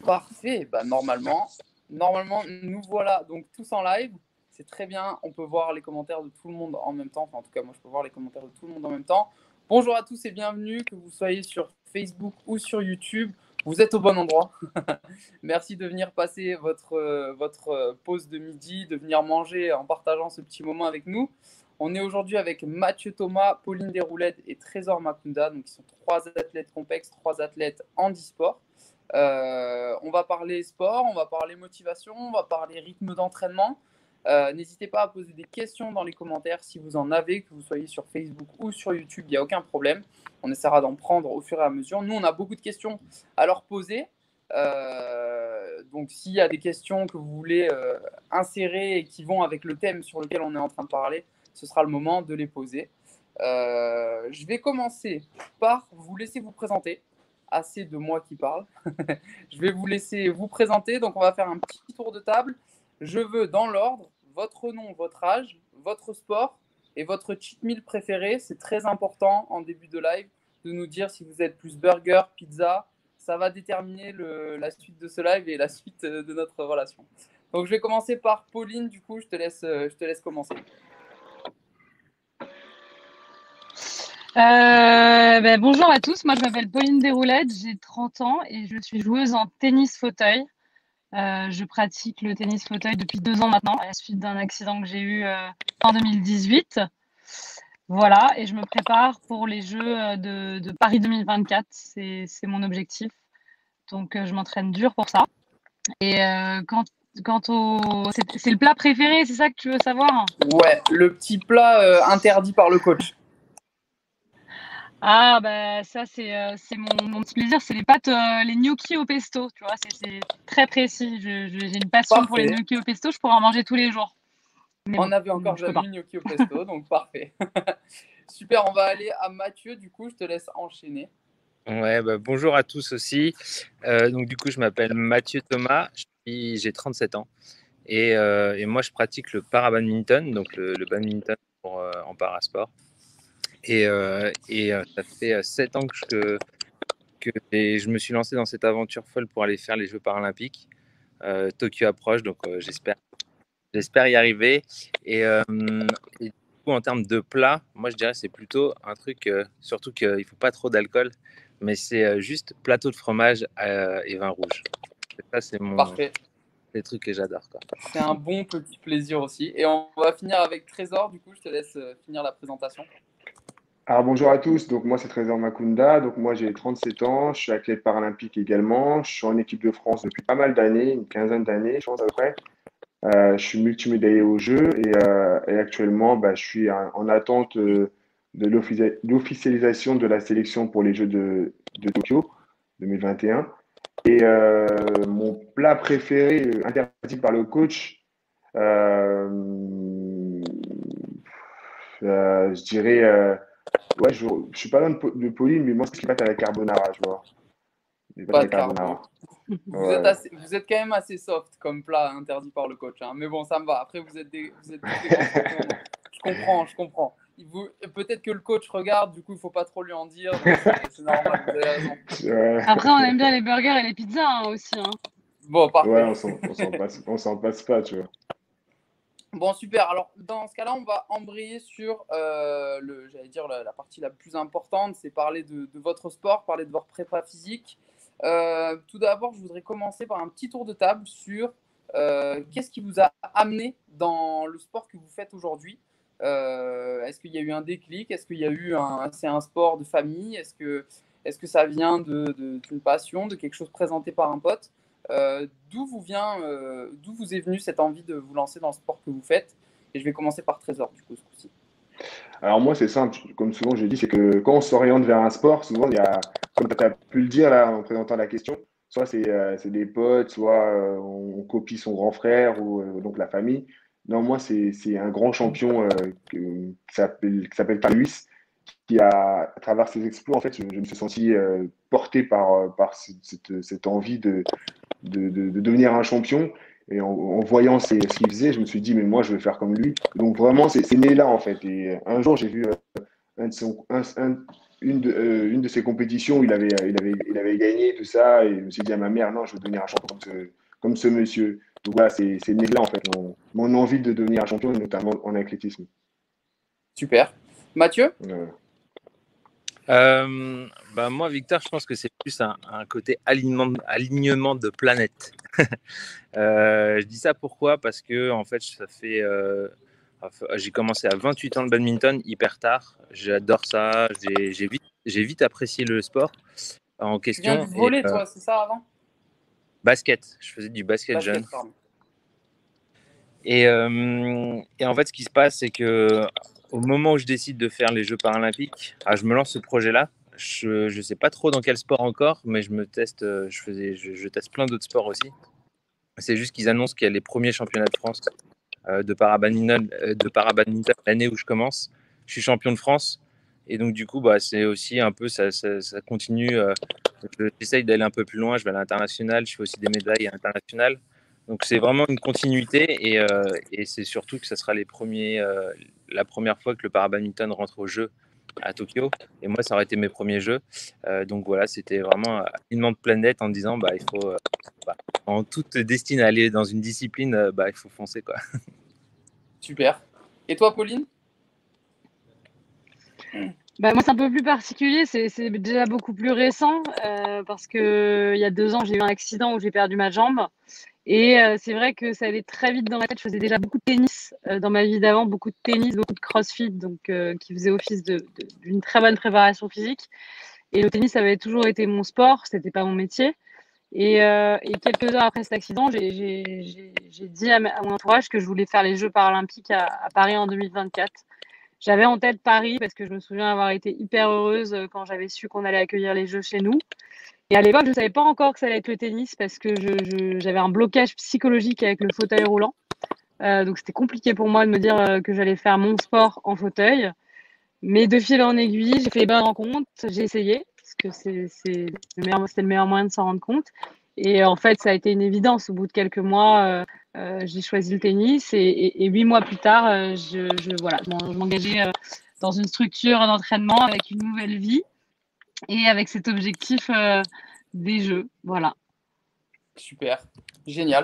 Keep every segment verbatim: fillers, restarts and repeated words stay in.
Parfait. Bah, normalement, normalement, nous voilà donc tous en live. C'est très bien. On peut voir les commentaires de tout le monde en même temps. Enfin, en tout cas, moi, je peux voir les commentaires de tout le monde en même temps. Bonjour à tous et bienvenue, que vous soyez sur Facebook ou sur YouTube. Vous êtes au bon endroit. Merci de venir passer votre, euh, votre pause de midi, de venir manger en partageant ce petit moment avec nous. On est aujourd'hui avec Mathieu Thomas, Pauline Desroulettes et Trésor Makunda. Donc, ils sont trois athlètes complexes, trois athlètes handisport. Euh, on va parler sport, on va parler motivation, on va parler rythme d'entraînement. Euh, n'hésitez pas à poser des questions dans les commentaires si vous en avez, que vous soyez sur Facebook ou sur YouTube, il n'y a aucun problème. On essaiera d'en prendre au fur et à mesure. Nous, on a beaucoup de questions à leur poser. Euh, donc, s'il y a des questions que vous voulez euh, insérer et qui vont avec le thème sur lequel on est en train de parler, ce sera le moment de les poser. Euh, je vais commencer par vous laisser vous présenter. Assez de moi qui parle. Je vais vous laisser vous présenter. Donc, on va faire un petit tour de table. Je veux, dans l'ordre, votre nom, votre âge, votre sport et votre cheat meal préféré. C'est très important en début de live de nous dire si vous êtes plus burger, pizza. Ça va déterminer le, la suite de ce live et la suite de notre relation. Donc, je vais commencer par Pauline. Du coup, je te laisse, je te laisse commencer. Euh, ben, bonjour à tous, moi je m'appelle Pauline Desroulettes, j'ai trente ans et je suis joueuse en tennis fauteuil. Euh, je pratique le tennis fauteuil depuis deux ans maintenant à la suite d'un accident que j'ai eu euh, en deux mille dix-huit. Voilà, et je me prépare pour les Jeux de, de Paris deux mille vingt-quatre, c'est, c'est mon objectif. Donc euh, je m'entraîne dur pour ça. Et euh, quant, quant au... C'est, c'est le plat préféré, c'est ça que tu veux savoir ? Ouais, le petit plat euh, interdit par le coach. Ah bah ça c'est euh, c'est mon, mon petit plaisir, c'est les pâtes, euh, les gnocchis au pesto, tu vois, c'est, c'est très précis. Je, je- j'ai une passion pour les Parfait. gnocchis au pesto, je pourrais en manger tous les jours. Mais On bon, n'avait encore je peux jamais pas. eu gnocchi au pesto, donc parfait. Super, on va aller à Mathieu, du coup, je te laisse enchaîner. Ouais, bah, bonjour à tous aussi. Euh, donc du coup, je m'appelle Mathieu Thomas, je suis- j'ai trente-sept ans et, euh, et moi je pratique le para-badminton, donc le, le badminton pour, euh, en parasport. Et, euh, et euh, ça fait euh, sept ans que, je, que et je me suis lancé dans cette aventure folle pour aller faire les Jeux paralympiques. Euh, Tokyo approche, donc euh, j'espère, j'espère y arriver. Et, euh, et du coup, en termes de plat, moi je dirais que c'est plutôt un truc, euh, surtout qu'il ne faut pas trop d'alcool, mais c'est euh, juste plateau de fromage euh, et vin rouge. Et ça, c'est mon Parfait. c'est le truc que j'adore, quoi. C'est un bon petit plaisir aussi. Et on va finir avec Trésor, du coup, je te laisse euh, finir la présentation. Alors bonjour à tous, donc moi c'est Trésor Makunda, donc moi j'ai trente-sept ans, je suis athlète paralympique également, je suis en équipe de France depuis pas mal d'années, une quinzaine d'années je pense à peu près. Euh, je suis multimédaillé aux Jeux et, euh, et actuellement bah, je suis en, en attente euh, de l'officia- l'officialisation de la sélection pour les Jeux de, de Tokyo deux mille vingt et un. Et euh, mon plat préféré, euh, interdit par le coach, euh, euh, je dirais... euh, Ouais, je, je suis pas loin de, Po- de Pauline, mais moi, c'est les pâtes à la carbonara, tu vois. Les pâtes à Pas la de carbo. carbonara. Vous êtes, Ouais. assez, vous êtes quand même assez soft comme plat interdit par le coach. Hein. Mais bon, ça me va. Après, vous êtes, des, vous êtes tous des grands champions. Donc je comprends, je comprends. Il vous, peut-être que le coach regarde, du coup, il ne faut pas trop lui en dire. Donc c'est, c'est normal, vous avez raison. Ouais, Après on aime bien les burgers et les pizzas hein, aussi. Hein. Bon, ouais, parfait. on s'en, on s'en passe, on s'en passe pas, tu vois. Bon, super. Alors, dans ce cas-là, on va embrayer sur euh, le, j'allais dire la, la partie la plus importante, c'est parler de, de votre sport, parler de votre prépa physique. Euh, tout d'abord, je voudrais commencer par un petit tour de table sur euh, qu'est-ce qui vous a amené dans le sport que vous faites aujourd'hui. Euh, est-ce qu'il y a eu un déclic? Est-ce qu'il y a eu un, c'est un sport de famille? Est-ce que, est-ce que ça vient de, de- d'une passion, de quelque chose présenté par un pote? Euh, d'où vous vient, euh, d'où vous est venue cette envie de vous lancer dans le sport que vous faites? Et je vais commencer par Trésor, du coup, ce coup-ci. Alors moi, c'est simple, comme souvent je dis, c'est que quand on s'oriente vers un sport, souvent, il y a, comme tu as pu le dire là en présentant la question, soit c'est euh, c'est des potes, soit euh, on, on copie son grand frère ou euh, donc la famille. Non, moi, c'est c'est un grand champion euh, que- qui s'appelle qui s'appelle Carl Lewis, qui a, à travers ses exploits, en fait, je, je me suis senti euh, porté par, euh, par cette, cette- cette envie de, de, de- de devenir un champion. Et en, en voyant ses- ce qu'il faisait, je me suis dit, mais moi, je veux faire comme lui. Donc vraiment, c'est c'est né là, en fait. Et un jour, j'ai vu euh, un de son, un, un- une de, euh, une de ces compétitions où il avait, il, avait, il avait gagné, tout ça, et je me suis dit à ma mère, non, je veux devenir un champion comme ce, comme ce monsieur. Donc voilà, c'est né là, en fait, mon, mon envie de devenir un champion, notamment en athlétisme. Super. Mathieu? Euh, Euh, bah moi, Victor, je pense que c'est plus un, un côté alignement, alignement de planète. euh, je dis ça pourquoi? Parce que en fait, ça fait, euh, j'ai commencé à vingt-huit ans le badminton, hyper tard. J'adore ça. J'ai j'ai vite, j'ai vite apprécié le sport en Tu viens question. du Et volley, euh, toi, c'est ça avant? basket, je faisais du basket, Basket, jeune. pardon. Et, euh, et en fait, ce qui se passe, c'est que au moment où je décide de faire les Jeux paralympiques, ah, je me lance ce projet-là. Je ne sais pas trop dans quel sport encore, mais je me teste. euh, Je faisais, je, je teste plein d'autres sports aussi. C'est juste qu'ils annoncent qu'il y a les premiers championnats de France euh, de parabadminton, euh, de parabadminton l'année où je commence. Je suis champion de France, et donc du coup, bah, c'est aussi un peu ça, ça, ça continue. Euh, J'essaye d'aller un peu plus loin. Je vais à l'international. Je fais aussi des médailles à l'international. Donc c'est vraiment une continuité, et, euh, et c'est surtout que ça sera les premiers, euh, la première fois que le parabadminton rentre aux Jeux à Tokyo. Et moi, ça aurait été mes premiers Jeux. Euh, donc voilà, c'était vraiment un alignement de planète en disant, bah, il faut, euh, bah, en toute destinée à aller dans une discipline, euh, bah, il faut foncer, quoi. Super. Et toi, Pauline? Bah, moi, c'est un peu plus particulier, c'est c'est déjà beaucoup plus récent euh, parce que il y a deux ans, j'ai eu un accident où j'ai perdu ma jambe. Et euh, c'est vrai que ça allait très vite dans ma tête. Je faisais déjà beaucoup de tennis euh, dans ma vie d'avant, beaucoup de tennis, beaucoup de crossfit, donc euh, qui faisait office de- de- d'une très bonne préparation physique. Et le tennis, ça avait toujours été mon sport, c'était pas mon métier. Et, euh, et quelques heures après cet accident, j'ai j'ai- j'ai- j'ai dit à, ma- à mon entourage que je voulais faire les Jeux paralympiques à, à Paris en deux mille vingt-quatre. J'avais en tête Paris parce que je me souviens avoir été hyper heureuse euh, quand j'avais su qu'on allait accueillir les Jeux chez nous. Et à l'époque, je ne savais pas encore que ça allait être le tennis parce que je- je- j'avais un blocage psychologique avec le fauteuil roulant. Euh, donc c'était compliqué pour moi de me dire euh, que j'allais faire mon sport en fauteuil. Mais de fil en aiguille, j'ai fait les bonnes rencontres, j'ai essayé parce que c'est c'est le meilleur, c'était le meilleur moyen de s'en rendre compte. Et euh, en fait, ça a été une évidence. Au bout de quelques mois, euh, euh, j'ai choisi le tennis et, et- et huit mois plus tard, euh, je, je, voilà, je m'en- je m'engageais euh, dans une structure d'entraînement avec une nouvelle vie et avec cet objectif euh, des Jeux. Voilà. Super. Génial.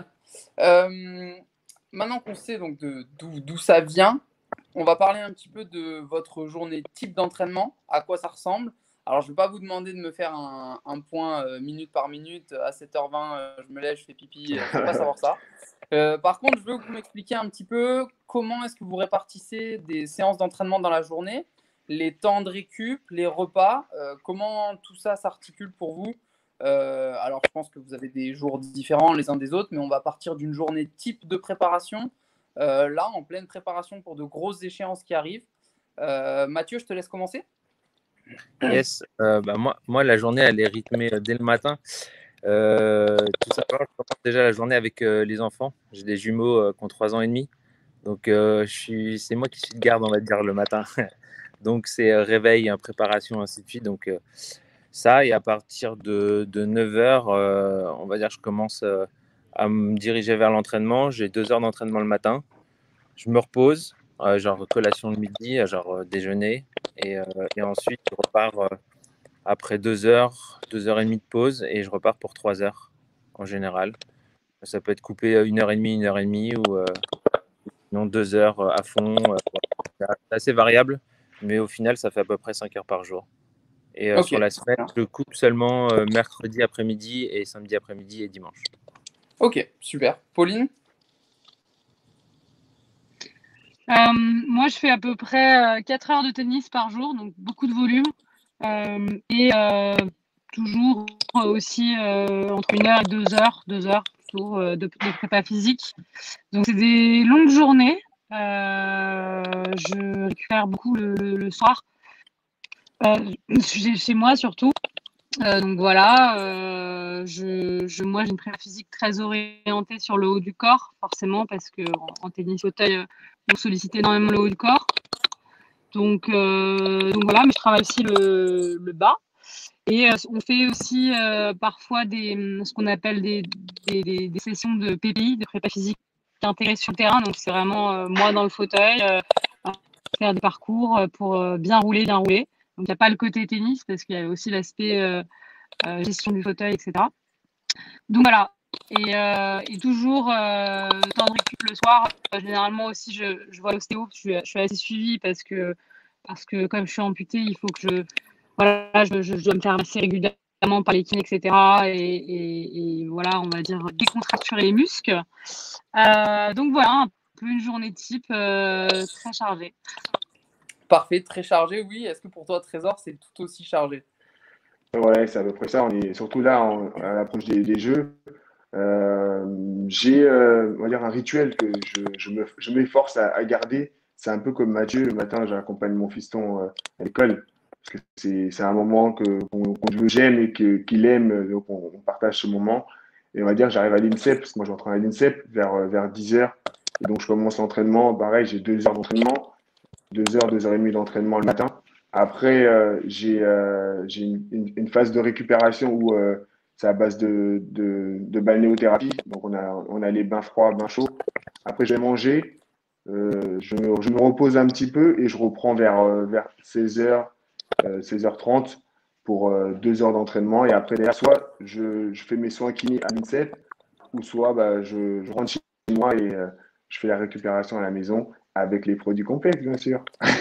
Euh, maintenant qu'on sait donc de- d'où d'où ça vient, on va parler un petit peu de votre journée type d'entraînement, à quoi ça ressemble. Alors, je ne vais pas vous demander de me faire un, un point euh, minute par minute. À sept heures vingt, euh, je me lève, je fais pipi. euh, je ne veux pas savoir ça. Euh, par contre, je veux que vous m'expliquiez un petit peu comment est-ce que vous répartissez des séances d'entraînement dans la journée, les temps de récup, les repas, euh, comment tout ça s'articule pour vous. Euh, alors, je pense que vous avez des jours différents les uns des autres, mais on va partir d'une journée type de préparation. Euh, là, en pleine préparation pour de grosses échéances qui arrivent. Euh, Mathieu, je te laisse commencer. Yes, euh, bah moi, moi, la journée, elle est rythmée euh, dès le matin. Euh, tout simplement, je commence déjà la journée avec euh, les enfants. J'ai des jumeaux euh, qui ont trois ans et demi. Donc, euh, je suis, c'est moi qui suis de garde, on va dire, le matin. Donc, c'est euh, réveil, hein, préparation, ainsi de suite. Donc, euh, ça, et à partir de, de neuf heures, euh, on va dire, je commence euh, à me diriger vers l'entraînement. J'ai deux heures d'entraînement le matin. Je me repose, euh, genre collation le midi, euh, genre euh, déjeuner. Et, euh, et ensuite, je repars euh, après deux heures, deux heures et demie de pause, et je repars pour trois heures en général. Ça peut être coupé à une heure et demie, une heure et demie, ou euh, non deux heures euh, à fond. euh, C'est assez variable, mais au final, ça fait à peu près cinq heures par jour. Et euh, Ok. sur la semaine, je coupe seulement euh, mercredi après-midi et samedi après-midi et dimanche. Ok, super. Pauline? Euh, moi, je fais à peu près euh, quatre heures de tennis par jour, donc beaucoup de volume. Euh, et euh, toujours aussi euh, entre une heure et deux heures, deux heures toujours euh, de, de prépa physique. Donc, c'est des longues journées. Euh, je récupère beaucoup le, le- le soir, euh, chez, chez moi surtout. Euh, donc voilà, euh, je, je, moi j'ai une prépa physique très orientée sur le haut du corps, forcément, parce que en, en tennis fauteuil, euh, on sollicite énormément le haut du corps. Donc, euh, donc voilà, mais je travaille aussi le, le bas. Et euh, on fait aussi euh, parfois des, ce qu'on appelle des, des, des, des sessions de P P I, de prépa physique intégrée sur le terrain. Donc c'est vraiment euh, moi dans le fauteuil, euh, faire des parcours pour euh, bien rouler, bien rouler. Donc, il n'y a pas le côté tennis parce qu'il y a aussi l'aspect euh, euh, gestion du fauteuil, et cetera. Donc, voilà. Et, euh, et toujours euh, temps de récup le soir. Euh, généralement aussi, je, je vois l'ostéo. Je suis, je suis assez suivie parce que, parce que comme je suis amputée, il faut que je, voilà, je, je, je dois me faire masser régulièrement par les kinés, et cetera. Et, et, et voilà, on va dire décontracturer les muscles. Euh, donc voilà, un peu une journée type euh, très chargée. Parfait, très chargé, oui. Est-ce que pour toi, Trésor, c'est tout aussi chargé? Ouais, c'est à peu près ça. On est surtout là on- à l'approche des, des jeux. Euh, j'ai, euh, on va dire, un rituel que je, je me, je m'efforce à, à garder. C'est un peu comme Mathieu. Le matin, j'accompagne mon fiston euh, à l'école parce que c'est, c'est un moment que, qu'on, qu'on- j'aime et que, qu'il aime. Donc, on, on partage ce moment. Et on va dire, j'arrive à l'INSEP parce que moi, je m'entraîne à l'INSEP vers, euh, vers dix heures. Et donc, je commence l'entraînement. Pareil, j'ai deux heures d'entraînement, deux heures, deux heures et demie d'entraînement le matin. Après, euh, j'ai euh, j'ai une, une, une phase de récupération où euh, c'est à base de, de, de balnéothérapie. Donc, on a, on a les bains froids, bains chauds. Après, j'ai mangé. Euh, je, me, je me repose un petit peu et je reprends vers, euh, vers seize heures, euh, seize heures trente pour euh, deux heures d'entraînement. Et après, derrière, soit je, je fais mes soins kinés à l'INSEP, ou soit bah, je, je rentre chez moi et euh, je fais la récupération à la maison avec les produits complexes, bien sûr.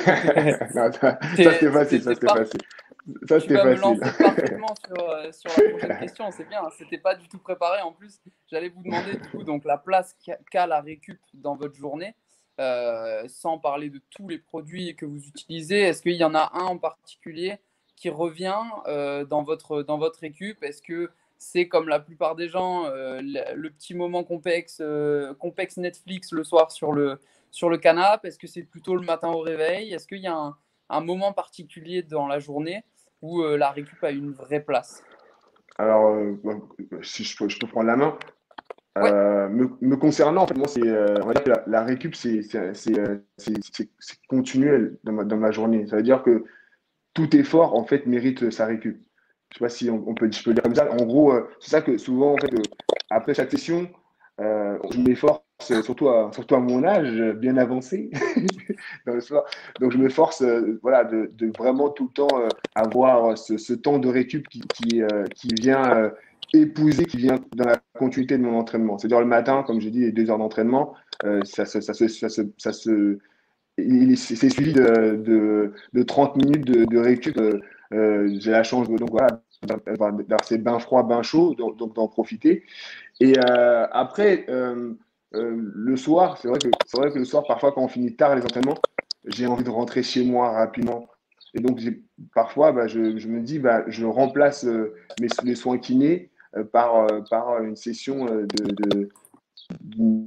Non, ça, ça, C'est- c'était facile, ça C'était c'était pas. facile. Ça Tu c'était vas me facile. lancer parfaitement sur, euh, sur la prochaine question, c'est bien. C'était pas du tout préparé. En plus, j'allais vous demander du coup donc la place qu'a qu'a la récup dans votre journée, euh, sans parler de tous les produits que vous utilisez. Est-ce qu'il y en a un en particulier qui revient euh, dans votre dans votre récup? Est-ce que c'est comme la plupart des gens euh, le, le petit moment complexe, euh, complexe Netflix le soir sur le sur le canapé? Est-ce que c'est plutôt le matin au réveil? Est-ce qu'il y a un, un moment particulier dans la journée où euh, la récup a une vraie place? Alors, euh, bah, si je peux, je peux prendre la main. Ouais, Euh, me, me concernant, en fait, moi, c'est, euh, on va dire que la, la récup, c'est, c'est, c'est, euh, c'est- c'est- c'est continuel dans ma, dans ma journée. Ça veut dire que tout effort, en fait, mérite sa récup. Je sais pas si on, on peut, je peux dire comme ça. En gros, euh, c'est ça que souvent, en fait, euh, après chaque session, euh, je m'efforce, euh, surtout à, surtout à mon âge, euh, bien avancé, dans le sport. Donc, je me force, euh, voilà, de, de vraiment tout le temps euh, avoir ce, ce temps de récup qui, qui, euh, qui vient euh, épouser, qui vient dans la continuité de mon entraînement. C'est-à-dire le matin, comme je dis, les deux heures d'entraînement, euh, ça, se- ça, se- ça, se- ça se il est- c'est suivi de, de, de trente minutes de, de récup. Euh, euh, j'ai la chance de, donc, voilà, d'avoir d'avoir ces bains froids, bains chauds, donc, donc d'en profiter. Et euh, après, euh, euh, le soir, c'est vrai que c'est vrai que le soir, parfois, quand on finit tard les entraînements, j'ai envie de rentrer chez moi rapidement. Et donc, j'ai- parfois, bah, je, je me dis, bah, je remplace euh, mes, les soins kinés euh, par, euh, par une session euh, de, de, d'une-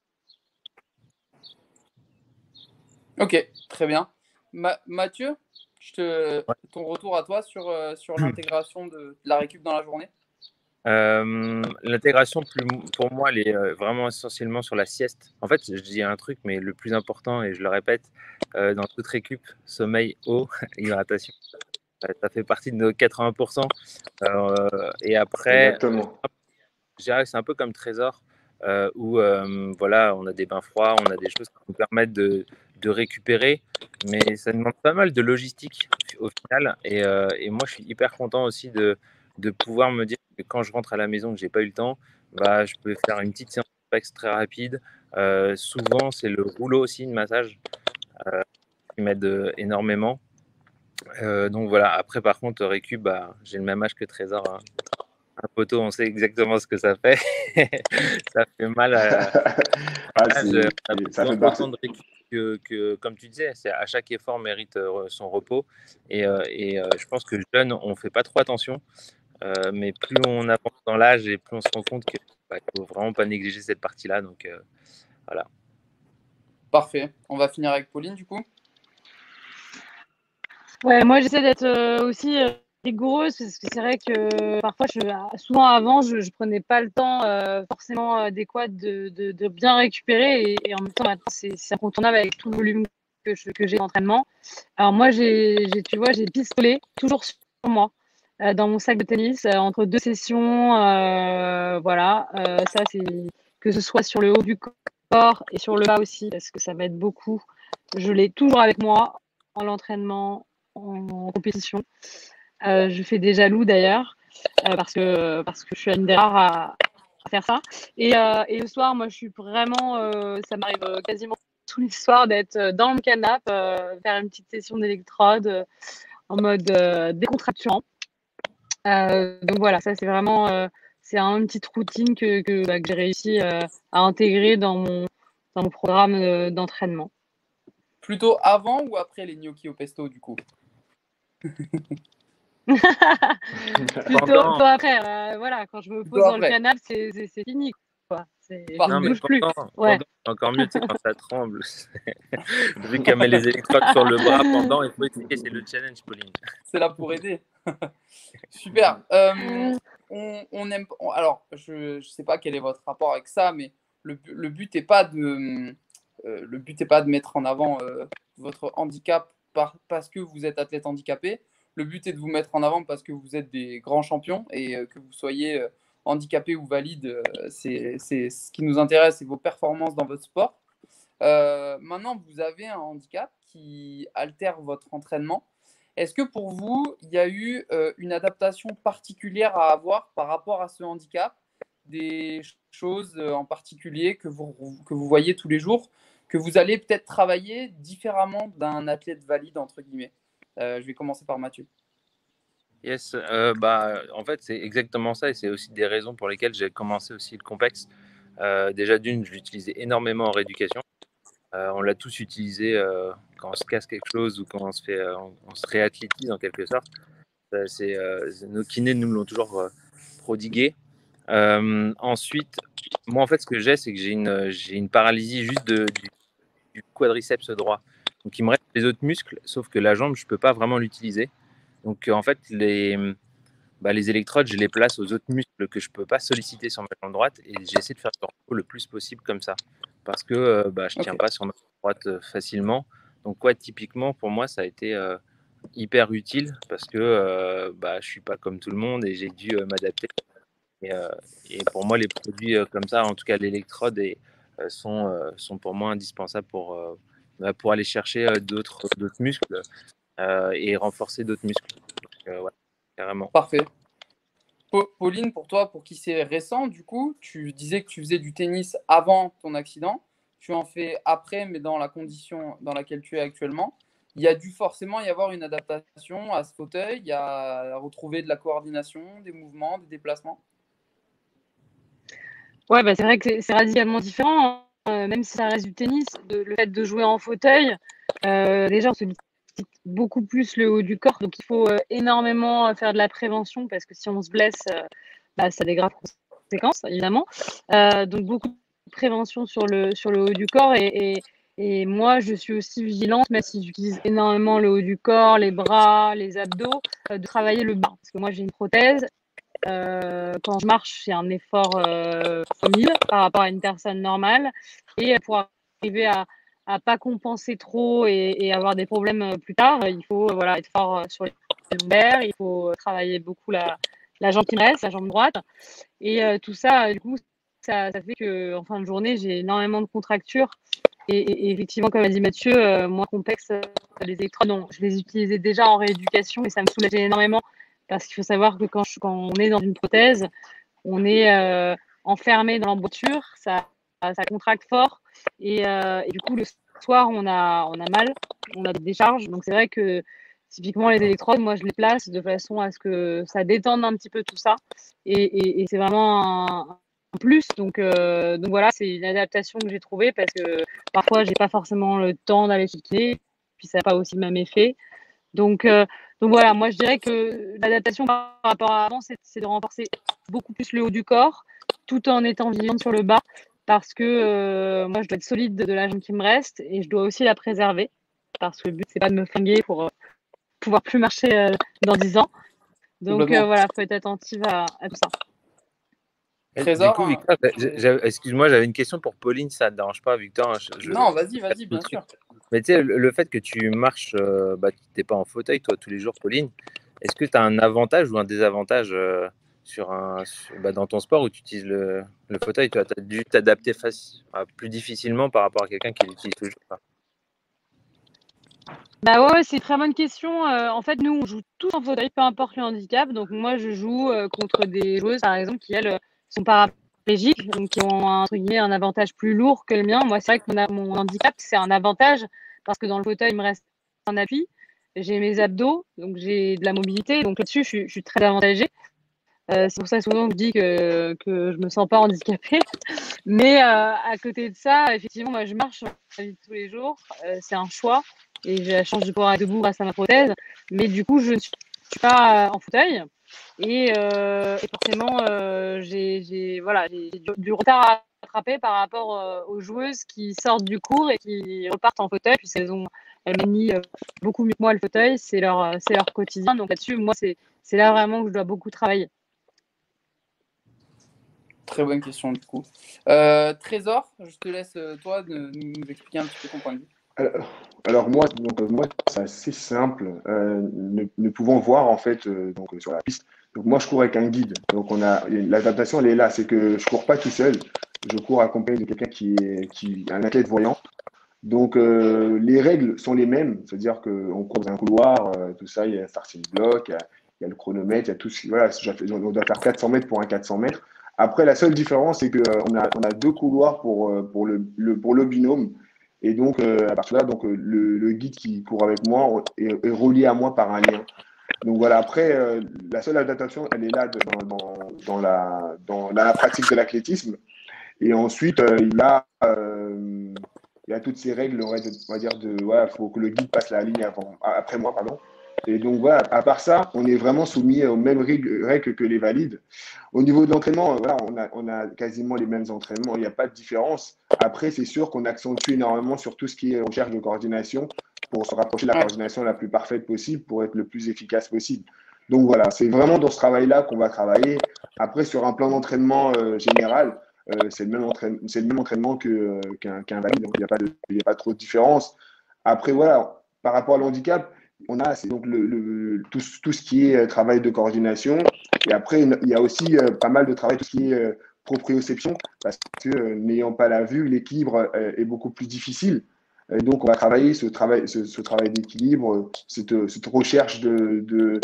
ok, très bien. Ma- Mathieu, je te... ton retour à toi sur, euh, sur l'intégration de, de la récup dans la journée? Euh, l'intégration, plus, pour moi, elle est euh, vraiment essentiellement sur la sieste. En fait, je dis un truc, mais le plus important, et je le répète, euh, dans toute récup, sommeil, eau, hydratation, euh, ça fait partie de nos quatre-vingts pour cent. Euh, et après, euh, Exactement. je dirais que c'est un peu comme Trésor, euh, où euh, voilà, on a des bains froids, on a des choses qui nous permettent de, de récupérer, mais ça demande pas mal de logistique au final. Et, euh, et moi, je suis hyper content aussi de, de pouvoir me dire que quand je rentre à la maison, que j'ai pas eu le temps, bah, je peux faire une petite séance de pecs très rapide. Euh, souvent, c'est le rouleau aussi de massage euh, qui m'aide euh, énormément. Euh, donc voilà, après, par contre, récup, bah, j'ai le même âge que Trésor, hein. Un poteau, on sait exactement ce que ça fait. Ça fait mal à Ah, l'âge. c'est, On a ça besoin fait partie. autant de récup que, que, comme tu disais, c'est à chaque effort mérite euh, son repos. Et, euh, et euh, je pense que jeune, on fait pas trop attention. Euh, mais plus on avance dans l'âge et plus on se rend compte qu'il bah, faut vraiment pas négliger cette partie-là. Donc euh, voilà. Parfait. On va finir avec Pauline, du coup. Ouais, moi j'essaie d'être euh, aussi euh, rigoureuse parce que c'est vrai que parfois, je, souvent avant, je, je prenais pas le temps euh, forcément adéquat de, de, de bien récupérer et, et en même temps maintenant c'est c'est incontournable avec tout le volume que je- que j'ai d'entraînement. Alors moi j'ai, j'ai tu vois, j'ai pistolet toujours sur moi euh, dans mon sac de tennis euh, entre deux sessions, euh, voilà. Euh, ça c'est que ce soit sur le haut du corps et sur le bas aussi parce que ça m'aide beaucoup. Je l'ai toujours avec moi en l'entraînement, en compétition. Euh, je fais des jaloux d'ailleurs, euh, parce que, parce que je suis une des rares à, à faire ça. Et, euh, et le soir, moi, je suis vraiment, euh, ça m'arrive euh, quasiment tous les soirs d'être euh, dans le canapé, euh, faire une petite session d'électrode euh, en mode euh, décontracturant. Euh, donc voilà, ça c'est vraiment, euh, c'est un- une petite routine que, que, bah, que j'ai réussi euh, à intégrer dans mon, dans mon programme euh, d'entraînement. Plutôt avant ou après les gnocchis au pesto, du coup? Plutôt, plutôt après, euh, voilà, quand je me pose Plutôt dans le après. canapé, c'est, c'est, c'est fini, quoi. C'est, je Parfait. ne Non, mais bouge plus. pendant, Ouais. pendant, c'est encore mieux, tu sais, quand ça tremble. Vu qu'elle met les électrodes sur le bras pendant, il faut expliquer, c'est le challenge, Pauline. C'est là pour aider. Super. Euh, on, on aime. on- alors, je ne sais pas quel est votre rapport avec ça, mais le, bu- le but n'est pas de euh, le but est pas de mettre en avant euh, votre handicap par- parce que vous êtes athlète handicapé. Le but est de vous mettre en avant parce que vous êtes des grands champions et euh, que vous soyez euh, handicapé ou valide, euh, c'est c'est ce qui nous intéresse, c'est vos performances dans votre sport. Euh, maintenant, vous avez un handicap qui altère votre entraînement. Est-ce que pour vous, il y a eu euh, une adaptation particulière à avoir par rapport à ce handicap? Des choses euh, en particulier que vous, que vous voyez tous les jours, que vous allez peut-être travailler différemment d'un athlète valide, entre guillemets? Euh, je vais commencer par Mathieu. Yes, euh, bah, en fait, c'est exactement ça et c'est aussi des raisons pour lesquelles j'ai commencé aussi le complexe. Euh, déjà, d'une, je l'utilisais énormément en rééducation. Euh, on l'a tous utilisé euh, quand on se casse quelque chose ou quand on se, fait, euh, on, on se réathlétise en quelque sorte. Euh, c'est, euh, nos kinés nous l'ont toujours euh, prodigué. Euh, ensuite, moi, en fait, ce que j'ai, c'est que j'ai une, j'ai une paralysie juste de, du, du quadriceps droit. Donc, il me reste les autres muscles, sauf que la jambe, je ne peux pas vraiment l'utiliser. Donc, euh, en fait, les, bah, les électrodes, je les place aux autres muscles que je ne peux pas solliciter sur ma jambe droite et j'essaie de faire du repos le plus possible comme ça parce que euh, bah, je ne tiens Ok. pas sur ma jambe droite euh, facilement. Donc, ouais, typiquement, pour moi, ça a été euh, hyper utile parce que euh, bah, je ne suis pas comme tout le monde et j'ai dû euh, m'adapter. Et, euh, et pour moi, les produits euh, comme ça, en tout cas l'électrode, et, euh, sont, euh, sont pour moi indispensables pour, euh, bah, pour aller chercher euh, d'autres, d'autres muscles euh, et renforcer d'autres muscles. Donc, euh, ouais, carrément. Parfait. Pa- Pauline, pour toi, pour qui c'est récent, du coup, tu disais que tu faisais du tennis avant ton accident. Tu en fais après, mais dans la condition dans laquelle tu es actuellement. Il y a dû forcément y avoir une adaptation à ce fauteuil. Il y a à retrouver de la coordination, des mouvements, des déplacements. Ouais, bah, c'est vrai que c'est, c'est radicalement différent, hein. Euh, même si ça reste du tennis, de- le fait de jouer en fauteuil, euh, déjà, on sollicite beaucoup plus le haut du corps. Donc, il faut euh, énormément euh, faire de la prévention parce que si on se blesse, euh, bah, ça a des graves conséquences, évidemment. Euh, donc, beaucoup de prévention sur le, sur le haut du corps. Et, et, et moi, je suis aussi vigilante, même si j'utilise énormément le haut du corps, les bras, les abdos, euh, de travailler le bas. Parce que moi, j'ai une prothèse. Euh, quand je marche, c'est un effort euh, fois mille par rapport à une personne normale. Et pour arriver à à pas compenser trop et, et avoir des problèmes euh, plus tard, il faut euh, voilà, être fort euh, sur les lombaires, il faut travailler beaucoup la, la jambe qui me reste, la jambe droite. Et euh, tout ça, du coup, ça, ça fait qu'en fin de journée, j'ai énormément de contractures. Et, et, et effectivement, comme a dit Mathieu, euh, moi, complexe, euh, les électrodes, non, je les utilisais déjà en rééducation et ça me soulageait énormément parce qu'il faut savoir que quand, je, quand on est dans une prothèse, on est euh, enfermé dans l'emboîture, ça, ça contracte fort et, euh, et du coup, le soir, on a, on a mal, on a des décharges. Donc, c'est vrai que typiquement, les électrodes, moi, je les place de façon à ce que ça détende un petit peu tout ça. Et, et, et c'est vraiment un, un plus. Donc, euh, donc voilà, c'est une adaptation que j'ai trouvée parce que parfois, j'ai pas forcément le temps d'aller chez le kiné, puis ça n'a pas aussi le même effet. Donc, euh, donc voilà, moi je dirais que l'adaptation par rapport à avant, c'est, c'est de renforcer beaucoup plus le haut du corps, tout en étant vigilante sur le bas, parce que euh, moi je dois être solide de la jambe qui me reste et je dois aussi la préserver, parce que le but c'est pas de me flinguer pour euh, pouvoir plus marcher euh, dans dix ans. Donc euh, voilà, faut être attentive à, à tout ça. Et Trésor, du coup, hein, Victor, je- j'avais- excuse-moi, j'avais une question pour Pauline, ça ne te dérange pas, Victor? je, je- Non, vas-y, vas-y, tout bien de suite. sûr. Mais tu sais, le, le fait que tu marches, euh, bah, tu n'es pas en fauteuil, toi, tous les jours, Pauline, est-ce que tu as un avantage ou un désavantage euh, sur un, sur- bah, dans ton sport où tu utilises le, le fauteuil? Tu as dû t'adapter faci- ah, plus difficilement par rapport à quelqu'un qui l'utilise toujours pas. Bah ouais, ouais, c'est une très bonne question. Euh, en fait, nous, on joue tous en fauteuil, peu importe le handicap. Donc moi, je joue euh, contre des joueuses, par exemple, qui, elles, euh, sont paraplégiques, donc qui ont un, entre guillemets, un avantage plus lourd que le mien. Moi, c'est vrai que mon, a- mon handicap, c'est un avantage parce que dans le fauteuil, il me reste un appui. J'ai mes abdos, donc j'ai de la mobilité. Donc là-dessus, je, suis- je suis très avantagée. Euh, c'est pour ça souvent que je dis que, que je me sens pas handicapée. Mais euh, à côté de ça, effectivement, moi, je marche dans la vie de tous les jours. Euh, c'est un choix et j'ai la chance de pouvoir être debout grâce à ma prothèse. Mais du coup, je ne suis pas euh, en fauteuil et, euh, et forcément, euh, j'ai, j'ai, voilà, j'ai du, du retard à rattraper par rapport euh, aux joueuses qui sortent du cours et qui repartent en fauteuil puisqu'elles ont, elles manient euh, beaucoup mieux que moi le fauteuil. C'est leur, c'est leur quotidien. Donc là-dessus, moi, c'est, c'est là vraiment que je dois beaucoup travailler. Très bonne question du coup. Euh, Trésor, je te laisse euh, toi de nous expliquer un petit peu ton point de vue. Alors, alors moi, donc, euh, moi c'est assez simple. Euh, ne, ne pouvant voir en fait euh, donc, sur la piste. Donc moi, je cours avec un guide. Donc on a l'adaptation, elle est là. C'est que je cours pas tout seul. Je cours accompagné de quelqu'un qui est qui un athlète voyant. Donc euh, les règles sont les mêmes. C'est-à-dire qu'on court dans un couloir, euh, tout ça. Il y a un starting block, il y a, il y a le chronomètre, il y a tout. Ce- Voilà, on doit faire quatre cents mètres pour un quatre cents mètres. Après, la seule différence, c'est qu'on a, on a deux couloirs pour, euh, pour, le, le, pour le binôme. Et donc, euh, à partir de là, donc, euh, le, le guide qui court avec moi est, est relié à moi par un lien. Donc voilà, après, euh, la seule adaptation, elle est là de- dans, dans, dans la, dans, dans la pratique de l'athlétisme. Et ensuite, euh, il, a, euh, il a toutes ces règles, on va dire, on va dire de, ouais, faut que le guide passe la ligne avant, après moi, pardon. Et donc voilà, à part ça, on est vraiment soumis aux mêmes règles, règles que les valides. Au niveau de l'entraînement, voilà, on a, on a quasiment les mêmes entraînements, il n'y a pas de différence. Après, c'est sûr qu'on accentue énormément sur tout ce qui est recherche de coordination pour se rapprocher de la Ouais. coordination la plus parfaite possible, pour être le plus efficace possible. Donc voilà, c'est vraiment dans ce travail-là qu'on va travailler. Après, sur un plan d'entraînement euh, général, euh, c'est le même entraînement, c'est le même entraînement que, euh, qu'un, qu'un valide, donc il n'y a pas de, il y a pas trop de différence. Après, voilà, par rapport à l'handicap, on a c'est donc le, le, tout, tout ce qui est euh, travail de coordination. Et après, il y a aussi euh, pas mal de travail, tout ce qui est euh, proprioception, parce que euh, n'ayant pas la vue, l'équilibre euh, est beaucoup plus difficile. Et donc, on va travailler ce travail, ce, ce travail d'équilibre, cette, cette recherche de, de,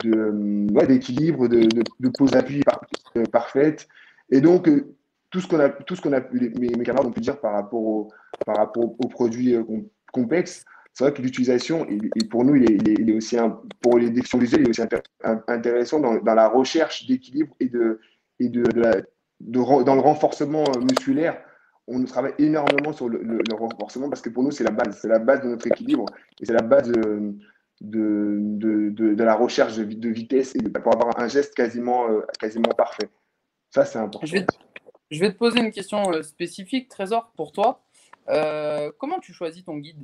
de, ouais, d'équilibre, de, de, de pose d'appui par, euh, parfaite. Et donc, euh, tout ce qu'on a, tout ce qu'on a pu, mes, mes camarades ont pu dire par rapport, au, par rapport aux produits euh, complexes, c'est vrai que l'utilisation, il, il, pour nous, il est, il est, il est aussi, un, pour les déficients visuelles, il est aussi inter, intéressant dans, dans la recherche d'équilibre et, de, et de, de, la, de, dans le renforcement musculaire. On travaille énormément sur le, le, le renforcement parce que pour nous, c'est la base. C'est la base de notre équilibre et c'est la base de, de, de, de, de la recherche de, de vitesse et de, pour avoir un geste quasiment, euh, quasiment parfait. Ça, c'est Je important vais, aussi. je vais te poser une question euh, spécifique, Trésor, pour toi. Euh, comment tu choisis ton guide?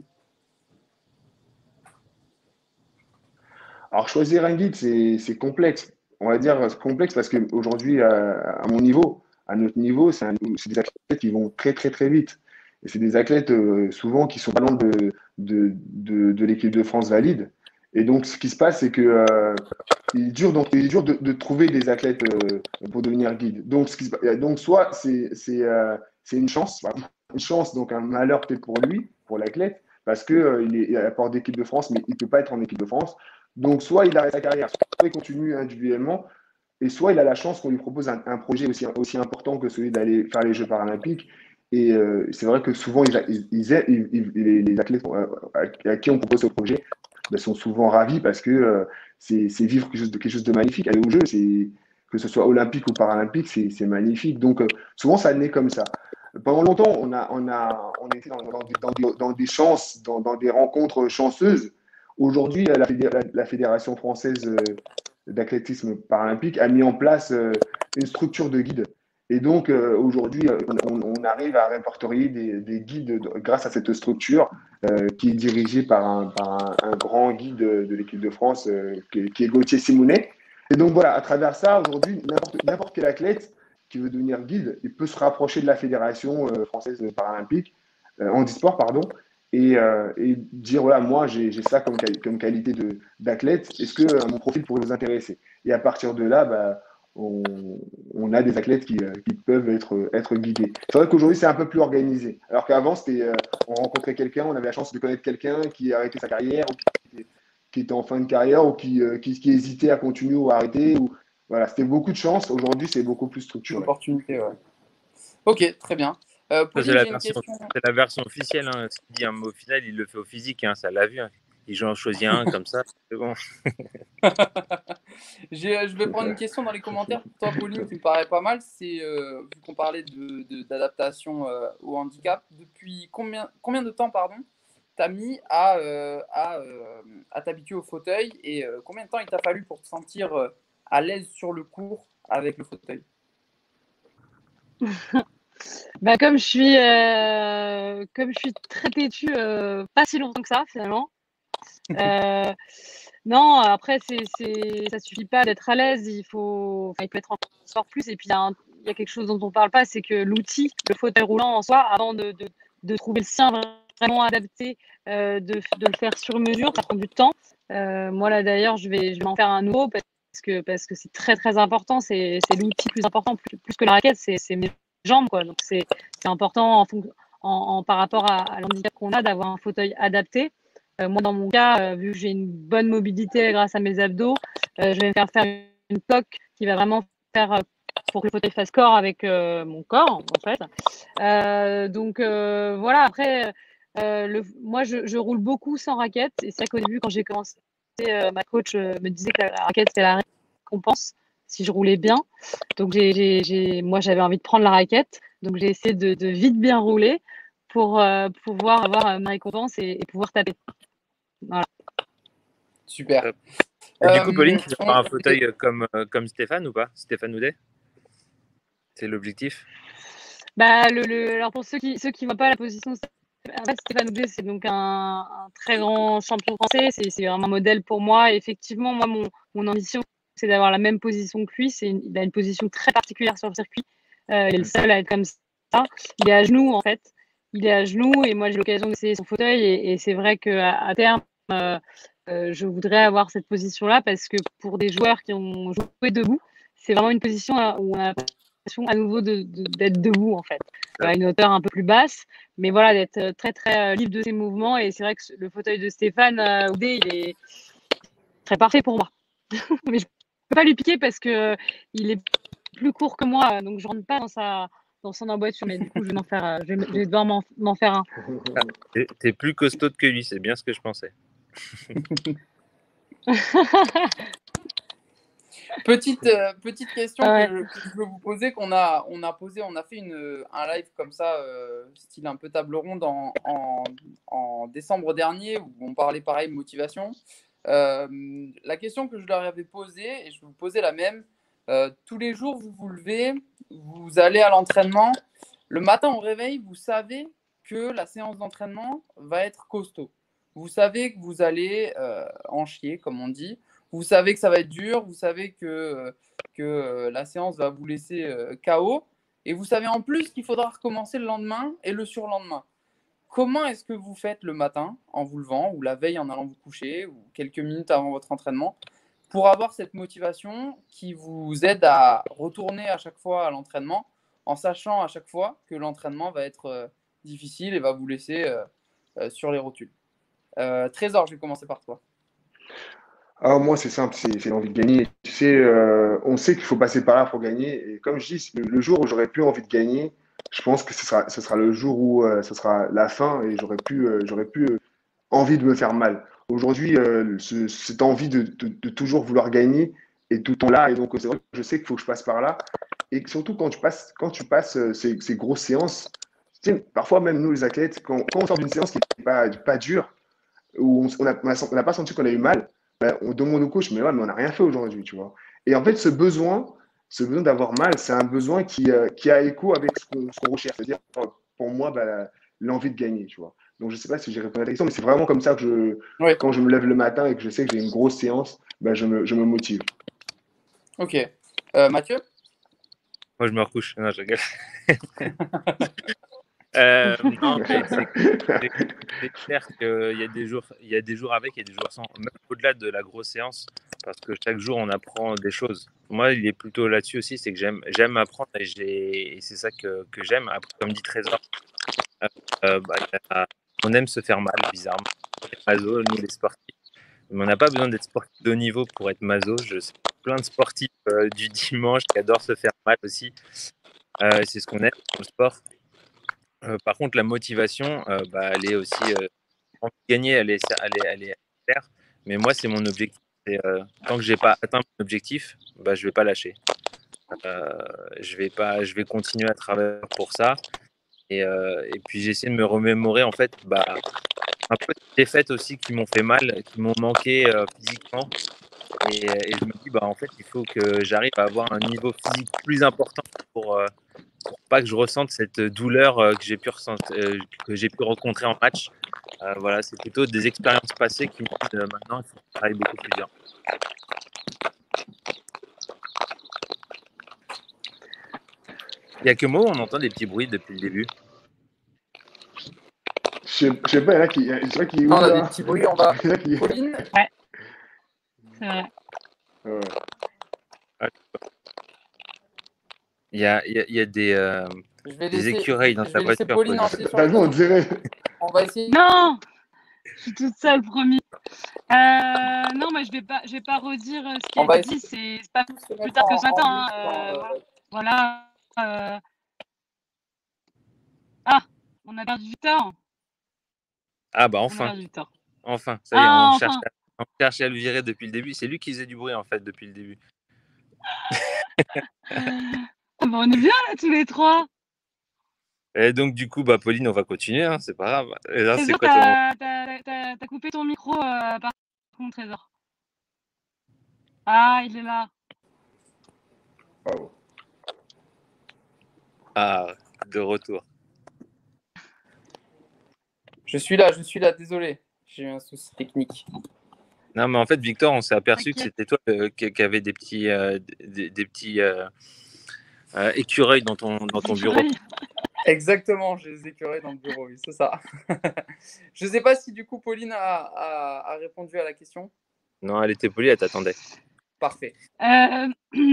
Alors, choisir un guide, c'est, c'est complexe. On va dire c'est complexe parce qu'aujourd'hui, à, à mon niveau, à notre niveau, c'est, un, c'est des athlètes qui vont très, très, très vite. Et c'est des athlètes euh, souvent qui sont pas loin de, de, de, de l'équipe de France valide. Et donc, ce qui se passe, c'est que euh, il est dur, donc, il est dur de, de trouver des athlètes euh, pour devenir guide. Donc, ce qui se, passe- donc soit c'est, c'est, euh, c'est une chance, une chance, donc un malheur peut-être pour lui, pour l'athlète, parce qu'il euh, il est il est à la porte d'équipe de France, mais il ne peut pas être en équipe de France. Donc, soit il arrête sa carrière, soit il continue individuellement, et soit il a la chance qu'on lui propose un, un projet aussi, aussi important que celui d'aller faire les Jeux paralympiques. Et euh, c'est vrai que souvent, ils, ils, ils, ils, les, les athlètes à, à qui on propose ce projet ben, sont souvent ravis parce que euh, c'est, c'est vivre quelque chose, de, quelque chose de magnifique. Aller aux Jeux, c'est, que ce soit olympique ou paralympique, c'est, c'est magnifique. Donc, euh, souvent, ça naît comme ça. Pendant longtemps, on a, on a, on était dans, dans, des, dans, des, dans des chances, dans, dans des rencontres chanceuses. Aujourd'hui, la, la, la Fédération française d'athlétisme paralympique a mis en place euh, une structure de guide. Et donc, euh, aujourd'hui, on, on, arrive à répertorier des, des guides de, grâce à cette structure euh, qui est dirigée par un, par un, un grand guide de, de l'équipe de France euh, qui, qui est Gauthier Simounet. Et donc, voilà, à travers ça, aujourd'hui, n'importe, n'importe quel athlète qui veut devenir guide, il peut se rapprocher de la Fédération euh, française paralympique, euh, handisport, pardon, et, euh, et dire voilà, moi j'ai, j'ai ça comme, comme qualité de, d'athlète, est-ce que euh, mon profil pourrait vous intéresser? Et à partir de là, bah, on, on, on a des athlètes qui, euh, qui peuvent être, être guidés. C'est vrai qu'aujourd'hui, c'est un peu plus organisé. Alors qu'avant, c'était, euh, on rencontrait quelqu'un, on avait la chance de connaître quelqu'un qui a arrêté sa carrière, ou qui était, qui était en fin de carrière, ou qui, euh, qui, qui hésitait à continuer ou à arrêter. Ou, voilà, c'était beaucoup de chance. Aujourd'hui, c'est beaucoup plus Une structuré. opportunité, ouais. Ok, très bien. Euh, Ça, c'est Pauline, la j'ai une version, question. c'est la version officielle. Hein. Ce qu'il dit, hein, mais au final, il le fait au physique. Hein, ça l'a vu. Hein. Il en choisit un comme ça. C'est bon. J'ai- Je vais prendre une question dans les commentaires pour toi, Pauline, qui me paraît pas mal. C'est, euh, vu qu'on parlait de, de- d'adaptation euh, au handicap, depuis combien, combien de temps, pardon, t'as mis à, euh, à, euh, à t'habituer au fauteuil et euh, combien de temps il t'a fallu pour te sentir euh, à l'aise sur le cours avec le fauteuil? Bah, comme je suis, euh, comme je suis très têtue, euh, pas si longtemps que ça, finalement. Euh, non, après, c'est, c'est, ça suffit pas d'être à l'aise. Il faut, enfin, il peut être encore plus. Et puis, il y a, un- il y a quelque chose dont on parle pas, c'est que l'outil, le fauteuil roulant en soi, avant de, de, de trouver le sien vraiment adapté, euh, de, de le faire sur mesure, ça prend du temps. Euh, moi, là, d'ailleurs, je vais, je vais en faire un nouveau parce que, parce que c'est très, très important. C'est, c'est l'outil plus important, plus, plus que la raquette, c'est, c'est mes jambes, quoi. Donc, c'est, c'est important en, fonc- en, en- par rapport à, à l'handicap qu'on a d'avoir un fauteuil adapté. Euh, moi, dans mon cas, euh, vu que j'ai une bonne mobilité grâce à mes abdos, euh, je vais me faire faire une coque qui va vraiment faire euh, pour que le fauteuil fasse corps avec euh, mon corps, en fait. Euh, donc euh, voilà, après, euh, le, moi, je, je roule beaucoup sans raquette. Et c'est vrai qu'au début, quand j'ai commencé, euh, ma coach euh, me disait que la, la raquette, c'était la récompense si je roulais bien. Donc, j'ai, j'ai, j'ai, moi, j'avais envie de prendre la raquette. Donc, j'ai essayé de, de vite bien rouler pour euh, pouvoir avoir euh, ma récompense et, et pouvoir taper. Voilà. Super. Et du coup, Euh, Pauline, tu vas on- avoir un fauteuil euh, comme, euh, comme Stéphane ou pas? Stéphane Houdet? C'est l'objectif? Bah, le, le, alors pour ceux qui ceux qui voient pas la position, en fait, Stéphane Houdet, c'est donc un, un très grand champion français. C'est c'est vraiment un modèle pour moi. Et effectivement, moi, mon, mon ambition, c'est d'avoir la même position que lui. C'est une, il a une position très particulière sur le circuit. Euh, il est le seul à être comme ça. Il est à genoux, en fait. Il est à genoux et moi, j'ai l'occasion d'essayer son fauteuil. Et, et c'est vrai qu'à à terme, euh, euh, je voudrais avoir cette position-là parce que pour des joueurs qui ont joué debout, c'est vraiment une position où on a l'impression à nouveau de, de, d'être debout, en fait, à une hauteur un peu plus basse, mais voilà, d'être très, très libre de ses mouvements. Et c'est vrai que le fauteuil de Stéphane euh, Houdet, il est très parfait pour moi. Mais je peux pas lui piquer parce que il est plus court que moi, donc je rentre pas dans sa dans son emboîture, mais du coup, je vais m'en faire, euh, je vais, je vais devoir m'en, m'en faire un. Ah, t'es, t'es plus costaud que lui, c'est bien ce que je pensais. Petite, euh, petite question Ah que ouais. je, que je veux vous poser, qu'on a, on a posé, on a fait une, un live comme ça, euh, style un peu table ronde en, en, en décembre dernier, où on parlait pareil motivation. Euh, la question que je leur avais posée, et je vais vous poser la même, euh, tous les jours vous vous levez, vous allez à l'entraînement, le matin au réveil, vous savez que la séance d'entraînement va être costaud. Vous savez que vous allez euh, en chier, comme on dit. Vous savez que ça va être dur, vous savez que, que la séance va vous laisser euh, K O, et vous savez en plus qu'il faudra recommencer le lendemain et le surlendemain. Comment est-ce que vous faites le matin en vous levant, ou la veille en allant vous coucher, ou quelques minutes avant votre entraînement, pour avoir cette motivation qui vous aide à retourner à chaque fois à l'entraînement, en sachant à chaque fois que l'entraînement va être euh, difficile et va vous laisser euh, euh, sur les rotules. Euh, Trésor, je vais commencer par toi. Ah, moi, c'est simple, c'est c'est l'envie de gagner. Tu sais, euh, on sait qu'il faut passer par là pour gagner. Et comme je dis, le, le jour où j'aurai plus envie de gagner, je pense que ce sera, ce sera le jour où euh, ce sera la fin et j'aurai plus, euh, j'aurai plus euh, envie de me faire mal. Aujourd'hui, euh, ce- cette envie de, de- de toujours vouloir gagner est tout le temps là. Et donc, c'est vrai que je sais qu'il faut que je passe par là. Et surtout, quand tu passes, quand tu passes euh, ces, ces grosses séances, tu sais, parfois même nous, les athlètes, quand, quand on sort d'une séance qui n'est pas, pas dure, où on n'a on n'a pas senti qu'on a eu mal, ben, on demande au coach, mais ouais, mais on n'a rien fait aujourd'hui, tu vois. Et en fait, ce besoin, ce besoin d'avoir mal, c'est un besoin qui, euh, qui a écho avec ce qu'on ce qu'on recherche. C'est-à-dire, pour moi, ben, l'envie de gagner, tu vois. Donc, je ne sais pas si j'ai répondu à ta question, mais c'est vraiment comme ça que je, Oui. quand je me lève le matin et que je sais que j'ai une grosse séance, ben, je, me, je me motive. Ok. Euh, Mathieu? Moi, je me recouche. Non, je rigole. Euh, non, mais c'est c'est- c'est clair qu'il y a des jours, il y a des jours avec et des jours sans, même au-delà de la grosse séance, parce que chaque jour on apprend des choses. Moi, il est plutôt là-dessus aussi, c'est que j'aime, j'aime apprendre et, j'ai, et c'est ça que, que j'aime. Après, comme dit Trésor, euh, euh, bah, y a- on aime se faire mal, bizarrement. On est maso, nous les sportifs, mais on n'a pas besoin d'être sportif de haut niveau pour être maso. Je sais plein de sportifs euh, du dimanche qui adorent se faire mal aussi. Euh, c'est ce qu'on aime dans le sport. Euh, par contre, la motivation, euh, bah, elle est aussi euh, envie de gagner, elle est, elle est, elle est claire. Mais moi, c'est mon objectif. C'est, euh, tant que j'ai pas atteint mon objectif, bah, je vais pas lâcher. Euh, je vais pas, je vais continuer à travailler pour ça. Et, euh, et puis j'essaie de me remémorer en fait, bah, un peu des défaites aussi qui m'ont fait mal, qui m'ont manqué euh, physiquement. Et, et je me dis, bah, en fait, il faut que j'arrive à avoir un niveau physique plus important pour, euh, pour pas que je ressente cette douleur euh, que j'ai pu ressentir, euh, que j'ai pu rencontrer en match. Euh, voilà, c'est plutôt des expériences passées qui me disent euh, maintenant il faut que je travaille beaucoup plus dur. Il y a que moi où on entend des petits bruits depuis le début. Je sais je sais pas, il y en a qui. C'est vrai qu'il est où Non, on a des là? petits bruits en bas. Il y en a qui- Pauline, C'est vrai. Ouais. Il y a, il y a, il y a des, euh, je vais des laisser, écureuils dans je ta vais laisser voiture. Pauline Pauline. enchaîner sur T'as les vu, on questions. dirait. On va essayer. Non, je suis toute seule, promis. Euh, non, mais je vais pas, je vais pas redire euh, ce qui On a va été dit. essayer C'est c'est pas de se plus mettre tard que en, ce matin. en hein, mute euh, quand, euh, voilà. euh. Ah, on a perdu Victor. Ah bah On a enfin, perdu Victor. enfin, ça y est, Ah, on enfin. cherche, à, on cherche à le virer depuis le début. C'est lui qui faisait du bruit en fait depuis le début. Ah, bah, on est bien là tous les trois. Et donc du coup, bah Pauline, on va continuer, hein, c'est pas grave. Et là, c'est Trésor, quoi ton... t'as t'as- t'as- t'as coupé ton micro euh, par contre, Trésor. Ah, il est là. Oh. Ah, de retour. Je suis là, je suis là, désolé. J'ai eu un souci technique. Non, mais en fait, Victor, on s'est aperçu que T'inquiète. c'était toi euh, qui, qui avait des petits, euh, des, des petits euh, euh, écureuils dans ton, dans ton bureau. Écureuil. Exactement, j'ai les écureuils dans le bureau, oui, c'est ça. Je ne sais pas si du coup Pauline a, a- a répondu à la question. Non, elle était polie, elle t'attendait. Parfait. Euh,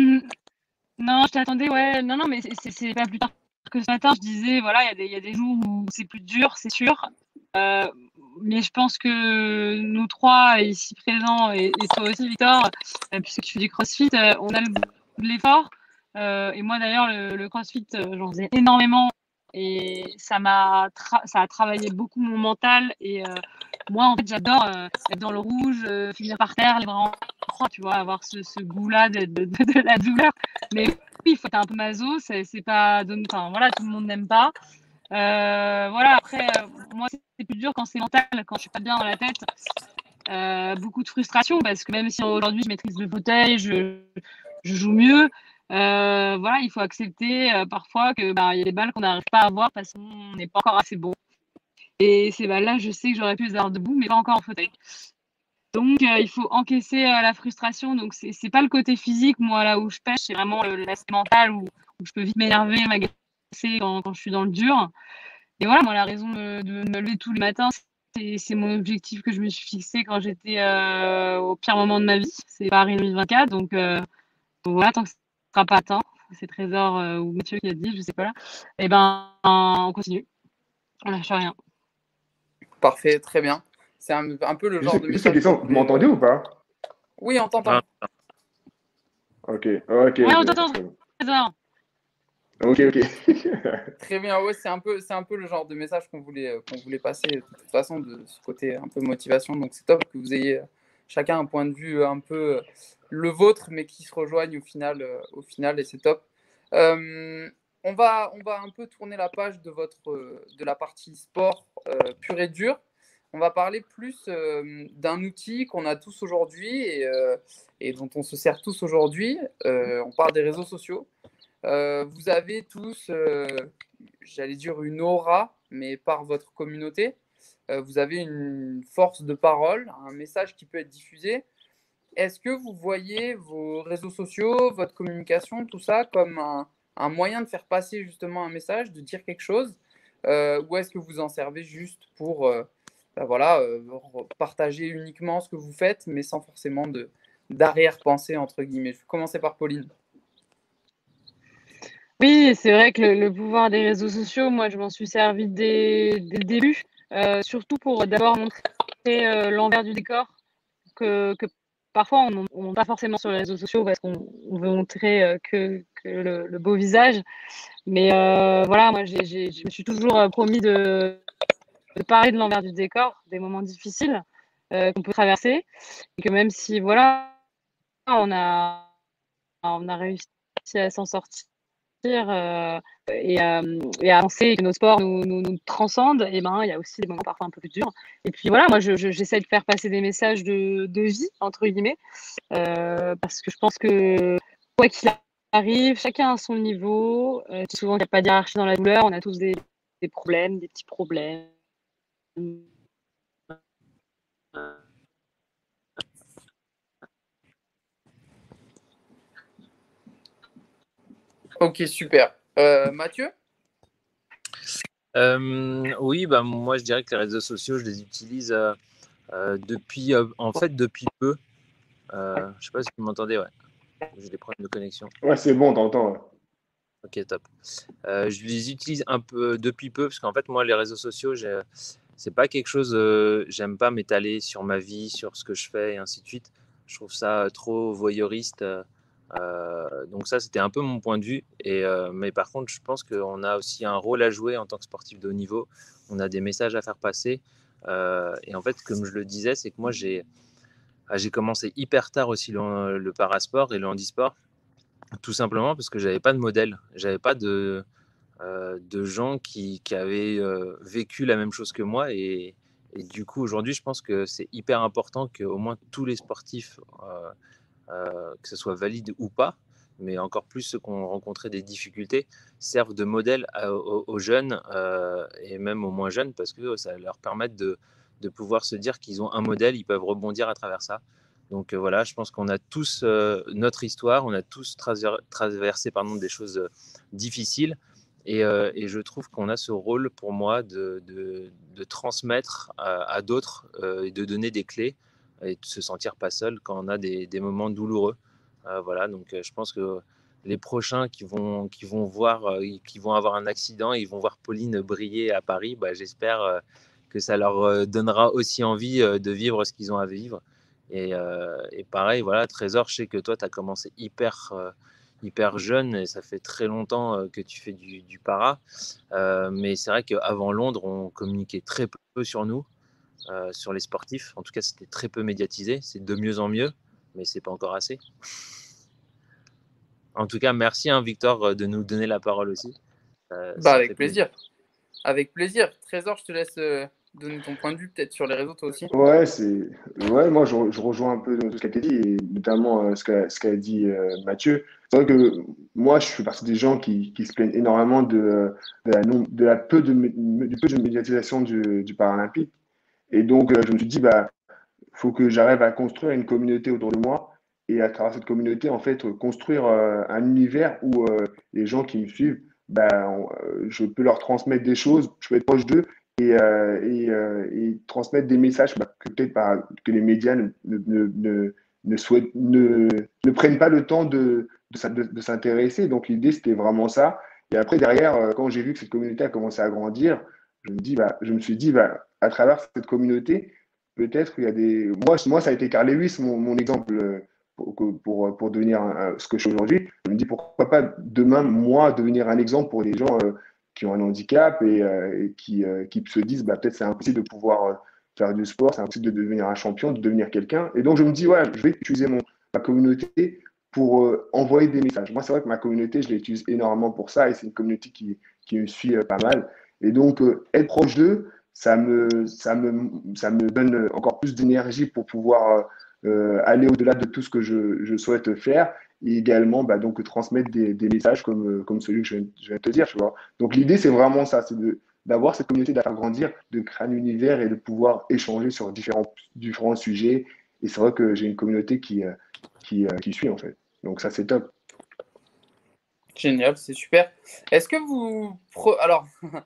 non, je t'attendais, ouais. Non, non, mais c'est- c'est c'est pas plus tard que ce matin. Je disais, voilà, il y a des- il y, a des jours où c'est plus dur, c'est sûr. Euh, mais je pense que nous trois, ici présents, et, et toi aussi, Victor, euh, puisque tu fais du crossfit, euh, on a le goût de l'effort. Euh, et moi, d'ailleurs, le, le crossfit, euh, j'en faisais énormément. Et ça m'a tra- ça a travaillé beaucoup mon mental. Et euh, moi, en fait, j'adore euh, être dans le rouge, euh, finir par terre, les bras en croix, tu vois, avoir ce, ce goût-là de, de, de, de la douleur. Mais oui, il faut être un peu maso, c'est c'est pas. Enfin, voilà, tout le monde n'aime pas. Euh, voilà, après, euh, moi, c'est plus dur quand c'est mental, quand je suis pas bien dans la tête. Euh, beaucoup de frustration parce que même si aujourd'hui je maîtrise le fauteuil, je, je joue mieux. Euh, voilà, il faut accepter euh, parfois que bah, y a des balles qu'on n'arrive pas à avoir parce qu'on n'est pas encore assez bon. Et ces balles-là, je sais que j'aurais pu les avoir debout, mais pas encore en fauteuil. Donc, euh, il faut encaisser euh, la frustration. Donc, c'est c'est pas le côté physique, moi, là où je pêche, c'est vraiment l'aspect mental où, où je peux vite m'énerver, m'agacer quand, quand je suis dans le dur. Et voilà, moi, la raison de, de me lever tous les matins, c'est mon objectif que je me suis fixé quand j'étais euh, au pire moment de ma vie. C'est Paris deux mille vingt-quatre. Donc, euh, donc voilà, tant que ce ne sera pas atteint, c'est Trésor euh, ou Mathieu qui a dit, je sais pas là, et ben, on continue. On lâche rien. Parfait, très bien. C'est un, un peu le genre Juste, de juste une message. question, qu'on vous voulait, m'entendez euh, ou pas? Oui, on t'entend. Ah, Ok, ok. Ouais, on ok, t'entend, très bien. Trésor. Ok, ok. Très bien, ouais, c'est un peu, c'est un peu le genre de message qu'on voulait, euh, qu'on voulait passer de toute façon de ce côté un peu motivation. Donc c'est top que vous ayez euh, chacun un point de vue un peu euh, le vôtre, mais qui se rejoignent au final, euh, au final, et c'est top. Euh, on va, on va un peu tourner la page de votre, euh, de la partie sport euh, pur et dur. On va parler plus euh, d'un outil qu'on a tous aujourd'hui et, euh, et dont on se sert tous aujourd'hui. Euh, on parle des réseaux sociaux. Euh, vous avez tous, euh, j'allais dire une aura, mais par votre communauté. Euh, vous avez une force de parole, un message qui peut être diffusé. Est-ce que vous voyez vos réseaux sociaux, votre communication, tout ça comme un, un moyen de faire passer justement un message, de dire quelque chose, euh, ou est-ce que vous en servez juste pour euh, ben voilà, euh, partager uniquement ce que vous faites, mais sans forcément de, d'arrière-pensée, entre guillemets. Je vais commencer par Pauline. Oui, c'est vrai que le, le pouvoir des réseaux sociaux, moi, je m'en suis servi dès, dès le début, euh, surtout pour d'abord montrer euh, l'envers du décor, que, que parfois on ne montre pas forcément sur les réseaux sociaux parce qu'on on veut montrer euh, que, que le, le beau visage. Mais euh, voilà, moi, j'ai, j'ai, je me suis toujours euh, promis de, de parler de l'envers du décor, des moments difficiles euh, qu'on peut traverser, et que même si, voilà, on a, on a réussi à s'en sortir, euh, et, euh, et à penser que nos sports nous, nous, nous transcendent, et ben il y a aussi des moments parfois un peu plus durs. Et puis voilà, moi je, je, j'essaie de faire passer des messages de, de vie entre guillemets, euh, parce que je pense que quoi qu'il arrive, chacun à son niveau. Euh, souvent il n'y a pas de hiérarchie dans la douleur, on a tous des, des problèmes, des petits problèmes. Ok, super. Euh, Mathieu? Euh, oui, bah, moi je dirais que les réseaux sociaux, je les utilise euh, euh, depuis, euh, en fait, depuis peu. Euh, je sais pas si vous m'entendez, ouais. J'ai des problèmes de connexion. Ouais, c'est bon, t'entends. Ouais. Ok, top. Euh, je les utilise un peu depuis peu parce qu'en fait, moi, les réseaux sociaux, j'ai- c'est pas quelque chose. Euh, j'aime pas m'étaler sur ma vie, sur ce que je fais et ainsi de suite. Je trouve ça euh, trop voyeuriste. euh, euh, donc ça, c'était un peu mon point de vue. Et, euh, mais par contre, je pense qu'on a aussi un rôle à jouer en tant que sportif de haut niveau. On a des messages à faire passer. Euh, et en fait, comme je le disais, c'est que moi, j'ai ah, j'ai commencé hyper tard aussi le, le parasport et le handisport, tout simplement parce que j'avais pas de modèle. J'avais pas de euh, de gens qui, qui avaient euh, vécu la même chose que moi. Et, et du coup, aujourd'hui, je pense que c'est hyper important qu'au moins tous les sportifs, euh, euh, que ce soit valide ou pas, mais encore plus ceux qui ont rencontré des difficultés, servent de modèle à- aux, aux jeunes euh, et même aux moins jeunes parce que ça leur permet de, de pouvoir se dire qu'ils ont un modèle, ils peuvent rebondir à travers ça. Donc euh, voilà, je pense qu'on a tous euh, notre histoire, on a tous traver- traversé pardon, des choses euh, difficiles. Et, euh, et je trouve qu'on a ce rôle pour moi de, de, de transmettre à, à d'autres euh, et de donner des clés et de se sentir pas seul quand on a des, des moments douloureux. Euh, voilà, donc euh, je pense que les prochains qui vont, qui vont voir, euh, qui vont avoir un accident, ils vont voir Pauline briller à Paris, bah, j'espère euh, que ça leur euh, donnera aussi envie euh, de vivre ce qu'ils ont à vivre. Et, euh, et pareil, voilà, Trésor, je sais que toi, tu as commencé hyper, euh, hyper jeune et ça fait très longtemps euh, que tu fais du, du para. Euh, mais c'est vrai qu'avant Londres, on communiquait très peu sur nous, euh, sur les sportifs. En tout cas, c'était très peu médiatisé. C'est de mieux en mieux, mais c'est pas encore assez. En tout cas, merci hein, Victor de nous donner la parole aussi. Euh, Bah, ça fait avec plaisir. plaisir. Avec plaisir. Trésor, je te laisse euh, donner ton point de vue peut-être sur les réseaux, toi aussi. Ouais, c'est ouais, moi je, je rejoins un peu tout ce qui a été dit, et notamment euh, ce qu'a ce qu'a dit euh, Mathieu. C'est vrai que moi je fais partie des gens qui, qui se plaignent énormément de, de la, non- de la peu de, mé- du peu de médiatisation du, du Paralympique. Et donc euh, je me suis dit, bah, faut que j'arrive à construire une communauté autour de moi et à travers cette communauté, en fait, construire euh, un univers où euh, les gens qui me suivent, ben, on- euh, je peux leur transmettre des choses, je peux être proche d'eux et, euh, et, euh, et transmettre des messages bah, que peut-être par- que les médias ne, ne, ne, ne, ne souhaitent, ne, ne prennent pas le temps de, de, s'in- de- de s'intéresser. Donc l'idée, c'était vraiment ça. Et après, derrière, euh, quand j'ai vu que cette communauté a commencé à grandir, je me dis, bah, je me suis dit, bah, à travers cette communauté, peut-être qu'il y a des. Moi, moi ça a été Carl Lewis, mon, mon exemple euh, pour, pour, pour devenir un- un- ce que je suis aujourd'hui. Je me dis pourquoi pas demain, moi, devenir un exemple pour des gens euh, qui ont un handicap et, euh, et qui, euh, qui se disent bah, peut-être c'est impossible de pouvoir euh, faire du sport, c'est impossible de devenir un champion, de devenir quelqu'un. Et donc, je me dis, ouais, je vais utiliser mon, ma communauté pour euh, envoyer des messages. Moi, c'est vrai que ma communauté, je l'utilise énormément pour ça et c'est une communauté qui, qui me suit euh, pas mal. Et donc, euh, être proche d'eux, ça me, ça me, ça me donne encore plus d'énergie pour pouvoir euh, aller au-delà de tout ce que je, je souhaite faire et également bah, donc, transmettre des, des messages comme, comme celui que je viens, je viens de te dire. Tu vois. Donc l'idée, c'est vraiment ça, c'est de, d'avoir cette communauté, de la faire grandir, de créer un univers et de pouvoir échanger sur différents, différents sujets. Et c'est vrai que j'ai une communauté qui, euh, qui, euh, qui suit en fait. Donc ça, c'est top. Génial, c'est super. Est-ce que vous. Pre- Alors,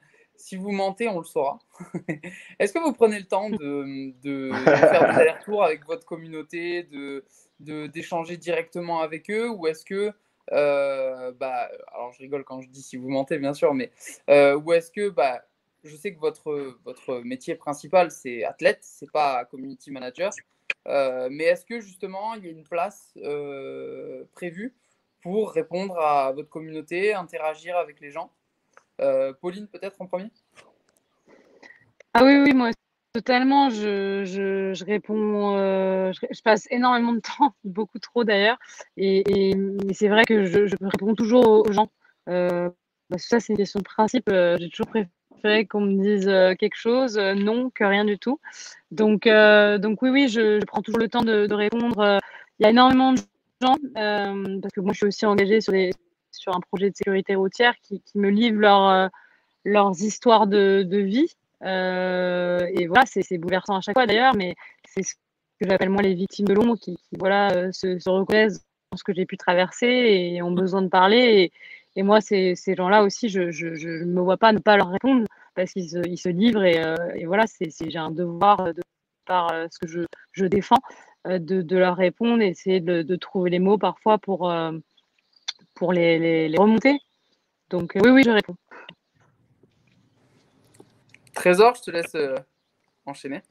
si vous mentez, on le saura. Est-ce que vous prenez le temps de, de, de faire des allers-retours avec votre communauté, de, de, d'échanger directement avec eux, ou est-ce que, euh, bah, alors je rigole quand je dis si vous mentez, bien sûr, mais euh, ou est-ce que, bah, je sais que votre, votre métier principal, c'est athlète, c'est pas community manager, euh, mais est-ce que justement, il y a une place euh, prévue pour répondre à votre communauté, interagir avec les gens? euh, Pauline, peut-être en premier? Ah oui, oui, moi, totalement. Je, je, je réponds, euh, je, je passe énormément de temps, beaucoup trop d'ailleurs. Et, et, et c'est vrai que je, je réponds toujours aux aux gens. Euh, parce que ça, c'est une question de principe. Euh, j'ai toujours préféré qu'on me dise euh, quelque chose, euh, non, que rien du tout. Donc, euh, donc oui, oui, je, je prends toujours le temps de, de répondre. Euh, Il y a énormément de gens, euh, parce que moi, je suis aussi engagée sur, des, sur un projet de sécurité routière qui, qui me livrent leur, euh, leurs histoires de, de vie. Euh, et voilà, c'est, c'est bouleversant à chaque fois d'ailleurs, mais c'est ce que j'appelle moi les victimes de l'ombre qui, qui voilà, euh, se, se reconnaissent dans ce que j'ai pu traverser et ont besoin de parler. Et, et moi, ces, ces gens-là aussi, je ne je, je me vois pas ne pas leur répondre parce qu'ils se, ils se livrent. Et, euh, et voilà, c'est, c'est, j'ai un devoir de par euh, ce que je, je défends, euh, de, de leur répondre et essayer de, de trouver les mots parfois pour, euh, pour les, les, les remonter. Donc euh, oui, oui, je réponds. Trésor, je te laisse euh, enchaîner.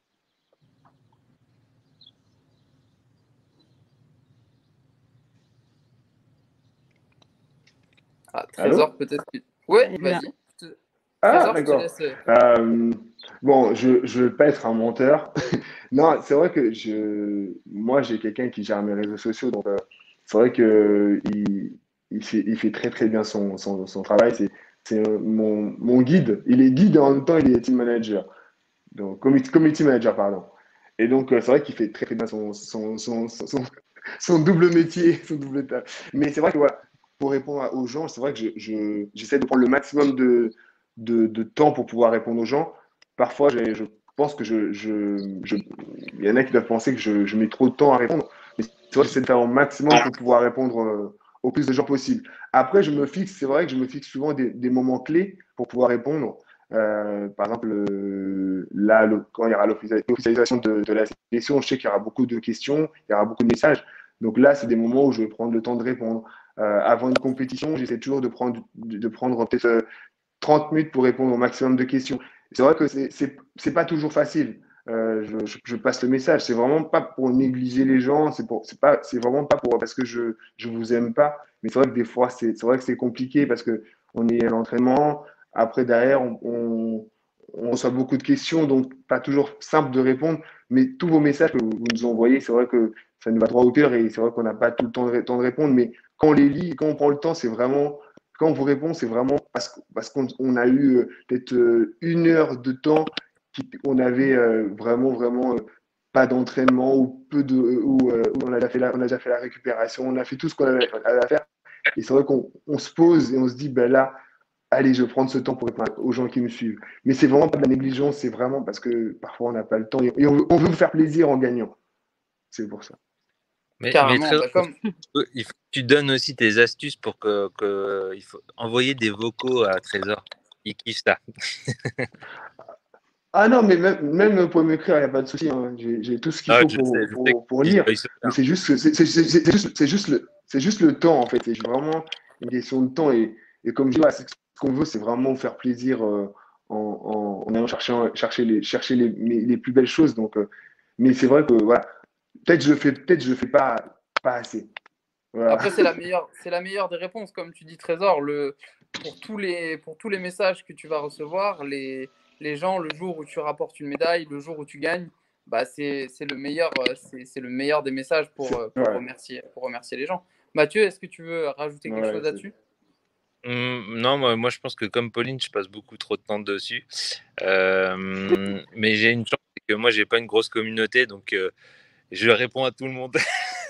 Ah, Trésor, Allô? peut-être. que- Ouais, Et là, vas-y. Te- Ah, Trésor, je te d'accord. laisse. euh, Euh, bon, je ne veux pas être un menteur. Non, c'est vrai que je, moi, j'ai quelqu'un qui gère mes réseaux sociaux, donc euh, c'est vrai que il, il fait, il fait très très bien son, son, son travail. C'est, c'est euh, mon, mon guide. Il est guide et en même temps, il est team manager. Donc, community, community manager, pardon. Et donc, euh, c'est vrai qu'il fait très très bien son, son, son, son, son- son double métier, son double tâche. Mais c'est vrai que voilà, pour répondre à- aux gens, c'est vrai que je, je- j'essaie de prendre le maximum de, de, de temps pour pouvoir répondre aux gens. Parfois, j'ai- je pense que je, je, je- il y en a qui doivent penser que je, je mets trop de temps à répondre. Mais c'est vrai que j'essaie de faire au maximum pour pouvoir répondre euh, au plus de gens possible. Après, je me fixe, c'est vrai que je me fixe souvent des, des moments clés pour pouvoir répondre. Euh, par exemple, euh, là, le- quand il y aura l'officialisation de, de la sélection, je sais qu'il y aura beaucoup de questions, il y aura beaucoup de messages. Donc là, c'est des moments où je vais prendre le temps de répondre. Euh, avant une compétition, j'essaie toujours de prendre, de, de prendre peut-être euh, trente minutes pour répondre au maximum de questions. C'est vrai que c'est c'est c'est pas toujours facile. Euh, je, je, je passe le message. C'est vraiment pas pour négliger les gens. C'est pour, c'est pas, c'est vraiment pas pour parce que je je vous aime pas. Mais c'est vrai que des fois, c'est c'est vrai que c'est compliqué parce que on est à l'entraînement. Après derrière, on, on on reçoit beaucoup de questions, donc pas toujours simple de répondre. Mais tous vos messages que vous, vous nous envoyez, c'est vrai que ça nous va droit au cœur et c'est vrai qu'on n'a pas tout le temps de, temps de répondre. Mais quand on les lit, quand on prend le temps, c'est vraiment quand on vous répond, c'est vraiment parce, parce qu'on on a eu euh, peut-être euh, une heure de temps qui, on avait euh, vraiment, vraiment euh, pas d'entraînement ou peu de, ou, euh, où on a déjà fait la, on a déjà fait la récupération, on a fait tout ce qu'on avait, avait à faire. Et c'est vrai qu'on on se pose et on se dit, ben là, allez, je vais prendre ce temps pour répondre aux gens qui me suivent. Mais c'est vraiment pas de la négligence, c'est vraiment parce que parfois on n'a pas le temps et, et on, veut, on veut vous faire plaisir en gagnant. C'est pour ça. Mais, mais Carrément. Trésor, Bah, comme... il faut que tu donnes aussi tes astuces pour que, que il faut envoyer des vocaux à Trésor. Il kiffe ça. Ah non, mais même, même vous pouvez m'écrire, il n'y a pas de souci. Hein. J'ai j'ai tout ce qu'il Ah, faut je sais, pour, je sais pour, pour qu'il lire. il se Mais perd. c'est juste, que- c'est c'est- c'est- c'est juste, c'est juste le, c'est juste le temps, en fait. C'est vraiment une question de temps. Et, et comme je dis, voilà, c'est- ce qu'on veut, c'est vraiment faire plaisir euh, en, en, en allant chercher, chercher, les, chercher les, les, les plus belles choses. Donc, euh, mais c'est vrai que voilà, peut-être je le fais, peut-être je le fais pas, pas assez. Voilà. Après, c'est la meilleure, c'est la meilleure des réponses, comme tu dis, Trésor. Le, pour, tous les, pour tous les messages que tu vas recevoir, les, les gens, le jour où tu rapportes une médaille, le jour où tu gagnes, bah, c'est c'est le meilleur, euh, c'est c'est le meilleur des messages C'est pour, euh, pour, ouais, remercier, pour remercier les gens. Mathieu, est-ce que tu veux rajouter quelque ouais, chose c'est- là-dessus? Hum, non, moi, moi, je pense que comme Pauline, je passe beaucoup trop de temps dessus. Euh, mais j'ai une chance, c'est que moi, j'ai pas une grosse communauté, donc euh, je réponds à tout le monde.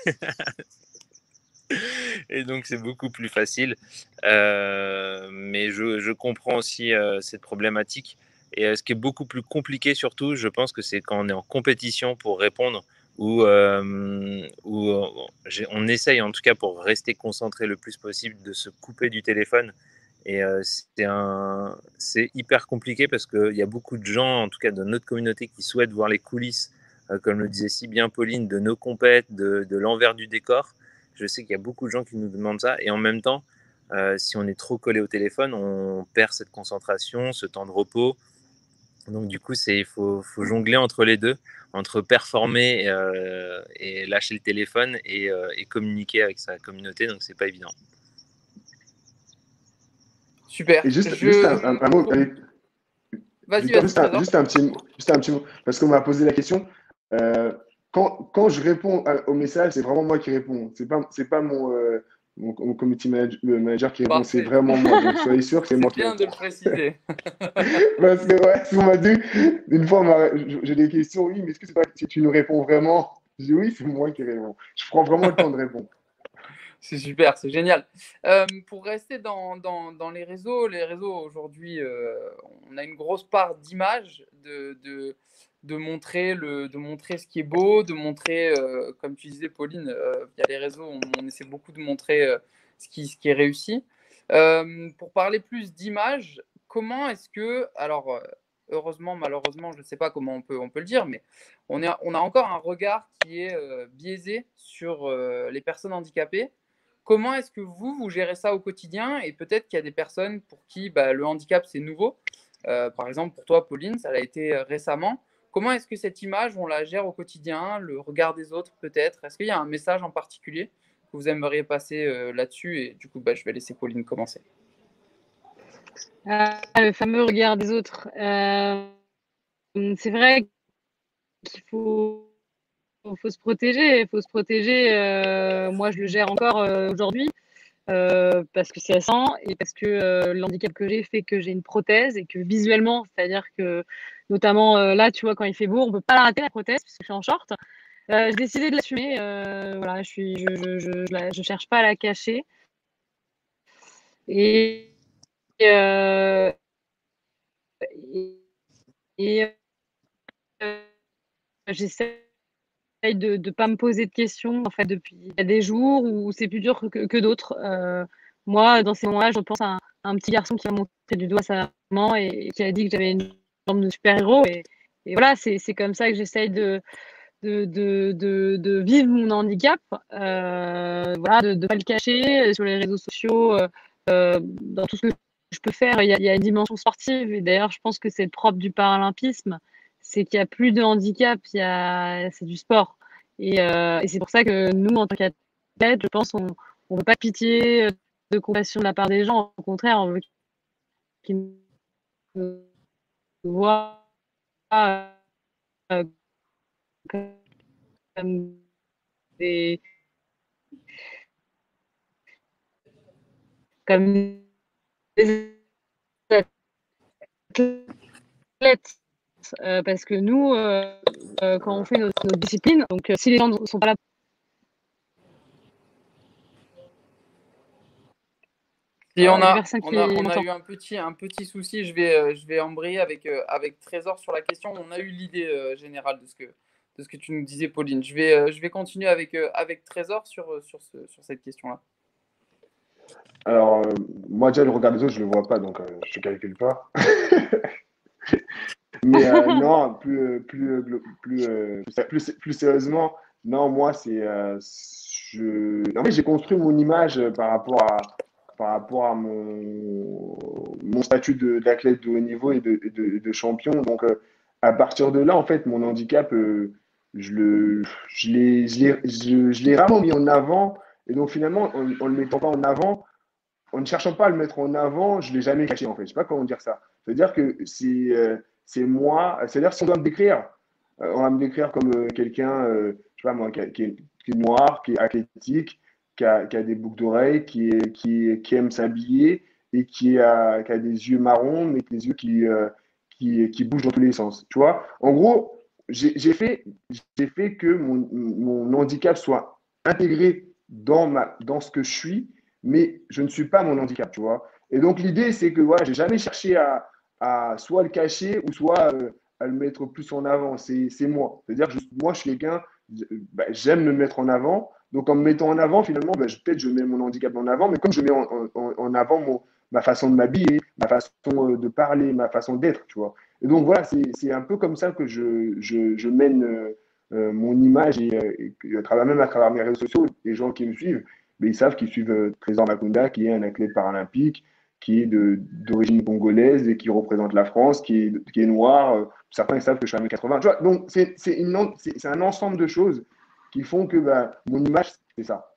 Et donc, c'est beaucoup plus facile. Euh, mais je, je comprends aussi euh, cette problématique. Et euh, ce qui est beaucoup plus compliqué, surtout, je pense que c'est quand on est en compétition pour répondre, où, euh, où euh, j'ai- on essaye, en tout cas, pour rester concentré le plus possible, de se couper du téléphone Et euh, c'est, un, c'est hyper compliqué parce qu'il y a beaucoup de gens, en tout cas de notre communauté, qui souhaitent voir les coulisses, euh, comme le disait si bien Pauline, de nos compètes, de, de l'envers du décor. Je sais qu'il y a beaucoup de gens qui nous demandent ça. Et en même temps, euh, si on est trop collé au téléphone, on perd cette concentration, ce temps de repos. Donc du coup, il faut, faut jongler entre les deux, entre performer euh, et lâcher le téléphone et, euh, et communiquer avec sa communauté. Donc c'est pas évident. Super. Et juste, Je... juste un, un, un mot. Vas-y, Victor, vas-y, juste, un, juste, un petit, juste un petit mot, parce qu'on m'a posé la question. Euh, quand, quand je réponds à, au message, c'est vraiment moi qui réponds. C'est pas, c'est pas mon, euh, mon, mon community manager, manager qui répond, c'est vraiment moi. Donc soyez sûr que c'est moi qui réponds. C'est bien de le préciser. Parce que, ouais, on m'a dit, une fois, j'ai des questions, oui, mais est-ce que c'est pas si tu nous réponds vraiment? Je dis oui, c'est moi qui réponds. Je prends vraiment le temps de répondre. C'est super, c'est génial. Euh, pour rester dans, dans, dans les réseaux, les réseaux aujourd'hui, euh, on a une grosse part d'image, de, de, de, montrer le, de montrer ce qui est beau, de montrer, euh, comme tu disais Pauline, euh, via les réseaux, on, on essaie beaucoup de montrer euh, ce, qui, ce qui est réussi. Euh, pour parler plus d'image, comment est-ce que, alors heureusement, malheureusement, je ne sais pas comment on peut, on peut le dire, mais on, est, on a encore un regard qui est euh, biaisé sur euh, les personnes handicapées. Comment est-ce que vous, vous gérez ça au quotidien? Et peut-être qu'il y a des personnes pour qui bah, le handicap, c'est nouveau. Euh, par exemple, pour toi, Pauline, ça l'a été récemment. Comment est-ce que cette image, on la gère au quotidien? Le regard des autres, peut-être? Est-ce qu'il y a un message en particulier que vous aimeriez passer euh, là-dessus? Et du coup, bah, je vais laisser Pauline commencer. Ah, le fameux regard des autres. Euh, c'est vrai qu'il faut, faut se protéger. Il faut se protéger. Euh, moi, je le gère encore euh, aujourd'hui. Euh, parce que c'est récent et parce que euh, le handicap que j'ai fait que j'ai une prothèse et que visuellement, c'est-à-dire que notamment euh, là, tu vois, quand il fait beau, on peut pas l'arrêter la prothèse parce que je suis en short. Euh, j'ai décidé de l'assumer. Euh, voilà, je suis, je, je, je, je, la, je cherche pas à la cacher. Et, euh, et, et euh, j'essaie de ne pas me poser de questions en fait depuis il y a des jours où c'est plus dur que, que d'autres. Euh, moi, dans ces moments-là, je pense à un, un petit garçon qui a montré du doigt sa maman et, et qui a dit que j'avais une jambe de super-héros. Et, et voilà, c'est, c'est comme ça que j'essaye de, de, de, de, de vivre mon handicap, euh, voilà, de ne pas le cacher sur les réseaux sociaux, euh, dans tout ce que je peux faire. Il y a, il y a une dimension sportive et d'ailleurs, je pense que c'est le propre du paralympisme, c'est qu'il n'y a plus de handicap, il y a, c'est du sport. Et, euh, et c'est pour ça que nous, en tant qu'athlètes, je pense, on ne veut pas de pitié, de compassion de la part des gens. Au contraire, on veut qu'ils nous voient euh, comme des comme des athlètes. Euh, parce que nous, euh, euh, quand on fait notre, notre discipline, donc euh, si les gens ne sont pas là. Et on a, on on a, on a eu un petit, un petit souci, je vais, euh, je vais embrayer avec, euh, avec Trésor sur la question. On a eu l'idée euh, générale de ce, que, de ce que tu nous disais, Pauline. Je vais, euh, je vais continuer avec, euh, avec Trésor sur, sur, ce, sur cette question-là. Alors, euh, moi déjà, le regard des autres, je ne le vois pas, donc euh, je ne calcule pas. Mais euh, non, plus, plus, plus, euh, plus, plus, sérieusement, non, moi, c'est. Euh, je... En fait, j'ai construit mon image par rapport à, par rapport à mon, mon statut de, d'athlète de haut niveau et de, de, de champion. Donc, euh, à partir de là, en fait, mon handicap, euh, je, le, je, l'ai, je, l'ai, je, je l'ai rarement mis en avant. Et donc, finalement, en ne le mettant pas en avant, en ne cherchant pas à le mettre en avant, je ne l'ai jamais caché, en fait. Je ne sais pas comment dire ça. C'est-à-dire que c'est, euh, c'est moi, c'est-à-dire si on doit me décrire, euh, on va me décrire comme euh, quelqu'un, euh, je sais pas moi, qui, qui, est, qui, est, noir, qui est athlétique, qui a, qui a des boucles d'oreilles, qui, est, qui, qui aime s'habiller et qui a, qui a des yeux marrons, mais des yeux qui, euh, qui, qui bougent dans tous les sens. Tu vois, en gros, j'ai, j'ai, fait, j'ai fait que mon, mon handicap soit intégré dans, ma, dans ce que je suis, mais je ne suis pas mon handicap, tu vois. Et donc, l'idée, c'est que voilà, je n'ai jamais cherché à, à soit le cacher ou soit euh, à le mettre plus en avant. C'est, c'est moi. C'est-à-dire que je, moi, je suis quelqu'un, bah, j'aime me mettre en avant. Donc, en me mettant en avant, finalement, bah, je, peut-être je mets mon handicap en avant, mais comme je mets en, en, en avant mon, ma façon de m'habiller, ma façon euh, de parler, ma façon d'être, tu vois. Et donc voilà, c'est un peu comme ça que je, je, je mène euh, euh, mon image et, euh, et à travers, même à travers mes réseaux sociaux, les gens qui me suivent, mais ils savent qu'ils suivent euh, Trésor Makunda, qui est un athlète paralympique, qui est d'origine congolaise et qui représente la France, qui est, qui est noir. Euh, certains ils savent que je suis un mètre quatre-vingts. Tu vois, donc c'est un ensemble de choses qui font que bah, mon image, c'est ça.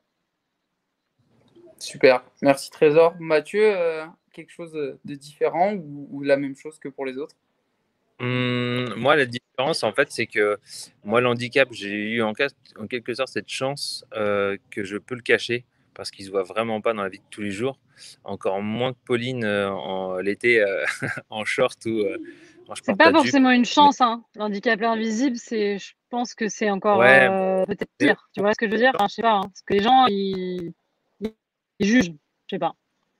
Super, merci Trésor. Mathieu, euh, quelque chose de différent ou, ou la même chose que pour les autres? Hum, moi, la différence, en fait, c'est que moi, le handicap, j'ai eu en, en, quelque sorte cette chance euh, que je peux le cacher parce qu'il ne se voit vraiment pas dans la vie de tous les jours. Encore moins que Pauline euh, en l'été euh, en short ou euh, quand je C'est porte pas la jupe. forcément une chance, hein. L'handicap invisible, c'est, je pense que c'est encore Ouais, euh, peut-être pire. Tu vois ce que je veux dire? Enfin, je sais pas, hein, parce que les gens, ils, ils jugent. Je sais pas.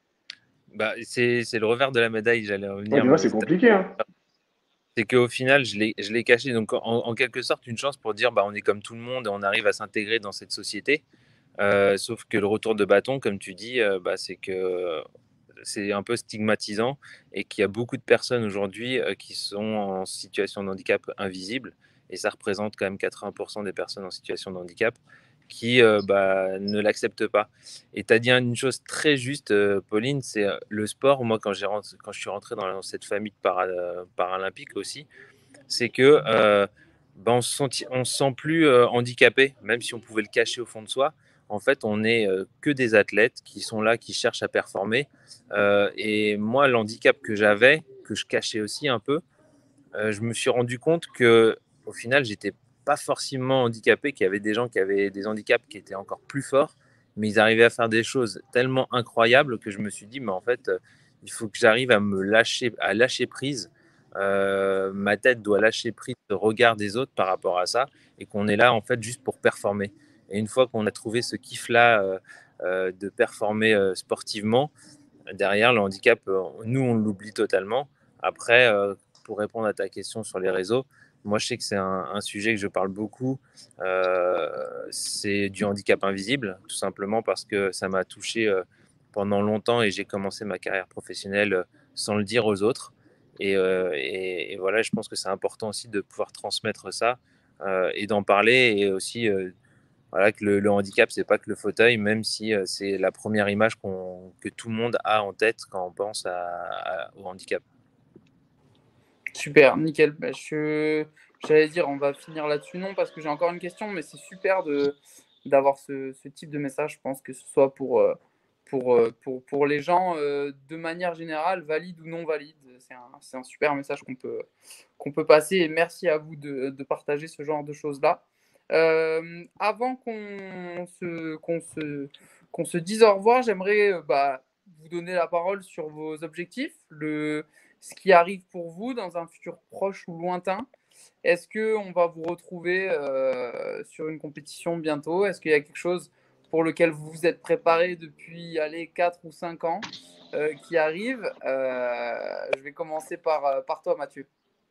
Bah, c'est le revers de la médaille, j'allais revenir. Ouais, des fois, c'est compliqué. Hein. C'est qu'au final, je l'ai caché. Donc, en, en, quelque sorte, une chance pour dire bah, on est comme tout le monde et on arrive à s'intégrer dans cette société. Euh, sauf que le retour de bâton, comme tu dis, euh, bah, c'est que c'est un peu stigmatisant et qu'il y a beaucoup de personnes aujourd'hui euh, qui sont en situation de handicap invisible. Et ça représente quand même quatre-vingts pour cent des personnes en situation de handicap qui euh, bah, ne l'acceptent pas. Et tu as dit une chose très juste, euh, Pauline, c'est euh, le sport. Moi, quand, rentré, quand je suis rentré dans cette famille de para, euh, paralympiques aussi, c'est que euh, bah, on ne se, se sent plus euh, handicapé, même si on pouvait le cacher au fond de soi. En fait, on n'est euh, que des athlètes qui sont là, qui cherchent à performer. Euh, et moi, l'handicap que j'avais, que je cachais aussi un peu, euh, je me suis rendu compte que, au final, j'étais pas forcément handicapé, qu'il y avait des gens qui avaient des handicaps qui étaient encore plus forts, mais ils arrivaient à faire des choses tellement incroyables que je me suis dit, mais en fait, euh, il faut que j'arrive à me lâcher, à lâcher prise. Euh, ma tête doit lâcher prise du regard des autres par rapport à ça, et qu'on est là en fait juste pour performer. Et une fois qu'on a trouvé ce kiff-là euh, euh, de performer euh, sportivement, derrière le handicap, euh, nous on l'oublie totalement. Après, euh, pour répondre à ta question sur les réseaux, moi je sais que c'est un, un sujet que je parle beaucoup. Euh, c'est du handicap invisible, tout simplement parce que ça m'a touché euh, pendant longtemps et j'ai commencé ma carrière professionnelle euh, sans le dire aux autres. Et, euh, et, et voilà, je pense que c'est important aussi de pouvoir transmettre ça euh, et d'en parler et aussi euh, voilà, que le, le handicap, c'est pas que le fauteuil, même si euh, c'est la première image qu'on, que tout le monde a en tête quand on pense à, à, au handicap. Super, nickel. Bah, je, j'allais dire, on va finir là-dessus, non, parce que j'ai encore une question, mais c'est super de, d'avoir ce, ce type de message. Je pense que ce soit pour, pour, pour, pour les gens euh, de manière générale, valides ou non valides. C'est un, c'est un super message qu'on peut, qu'on peut passer et merci à vous de, de partager ce genre de choses-là. Euh, avant qu'on se, qu'on se, qu'on se dise au revoir, j'aimerais bah, vous donner la parole sur vos objectifs, le, ce qui arrive pour vous dans un futur proche ou lointain. Est-ce qu'on va vous retrouver euh, sur une compétition bientôt? Est-ce qu'il y a quelque chose pour lequel vous vous êtes préparé depuis allez, quatre ou cinq ans euh, qui arrive? euh, Je vais commencer par, par toi, Mathieu.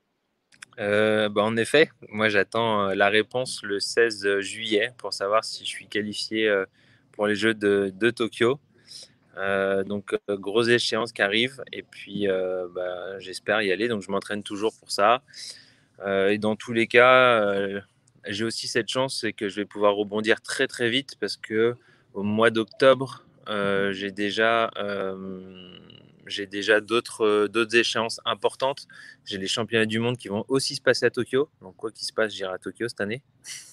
Euh, bah en effet, moi j'attends la réponse le seize juillet pour savoir si je suis qualifié pour les Jeux de, de Tokyo. Euh, donc euh, grosse échéance qui arrive et puis euh, bah, j'espère y aller, donc je m'entraîne toujours pour ça. Euh, et dans tous les cas, euh, j'ai aussi cette chance, c'est que je vais pouvoir rebondir très très vite parce que au mois d'octobre, euh, j'ai déjà euh, j'ai déjà d'autres d'autres échéances importantes. J'ai les championnats du monde qui vont aussi se passer à Tokyo. Donc quoi qu'il se passe, j'irai à Tokyo cette année.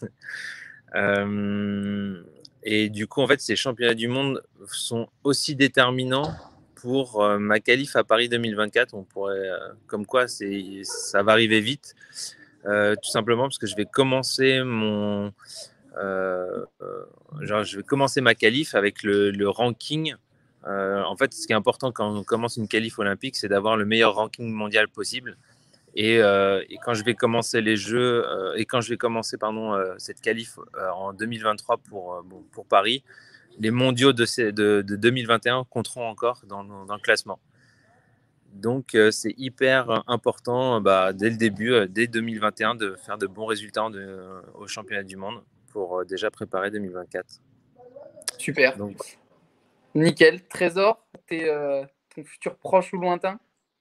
euh, et du coup, en fait, ces championnats du monde sont aussi déterminants pour euh, ma qualif à Paris deux mille vingt-quatre. On pourrait, euh, comme quoi, c'est, ça va arriver vite. Euh, tout simplement parce que je vais commencer mon, euh, euh, genre, je vais commencer ma qualif avec le, le ranking. Euh, en fait, ce qui est important quand on commence une qualif olympique, c'est d'avoir le meilleur ranking mondial possible. Et, euh, et quand je vais commencer les Jeux euh, et quand je vais commencer pardon euh, cette qualif euh, en deux mille vingt-trois pour euh, bon, pour Paris, les mondiaux de, ces, de, de deux mille vingt et un compteront encore dans, dans le classement. Donc euh, c'est hyper important bah, dès le début, euh, dès deux mille vingt et un, de faire de bons résultats de, euh, au championnat du monde pour euh, déjà préparer deux mille vingt-quatre. Super. Donc, nickel. Trésor, t'es, euh, ton futur proche ou lointain?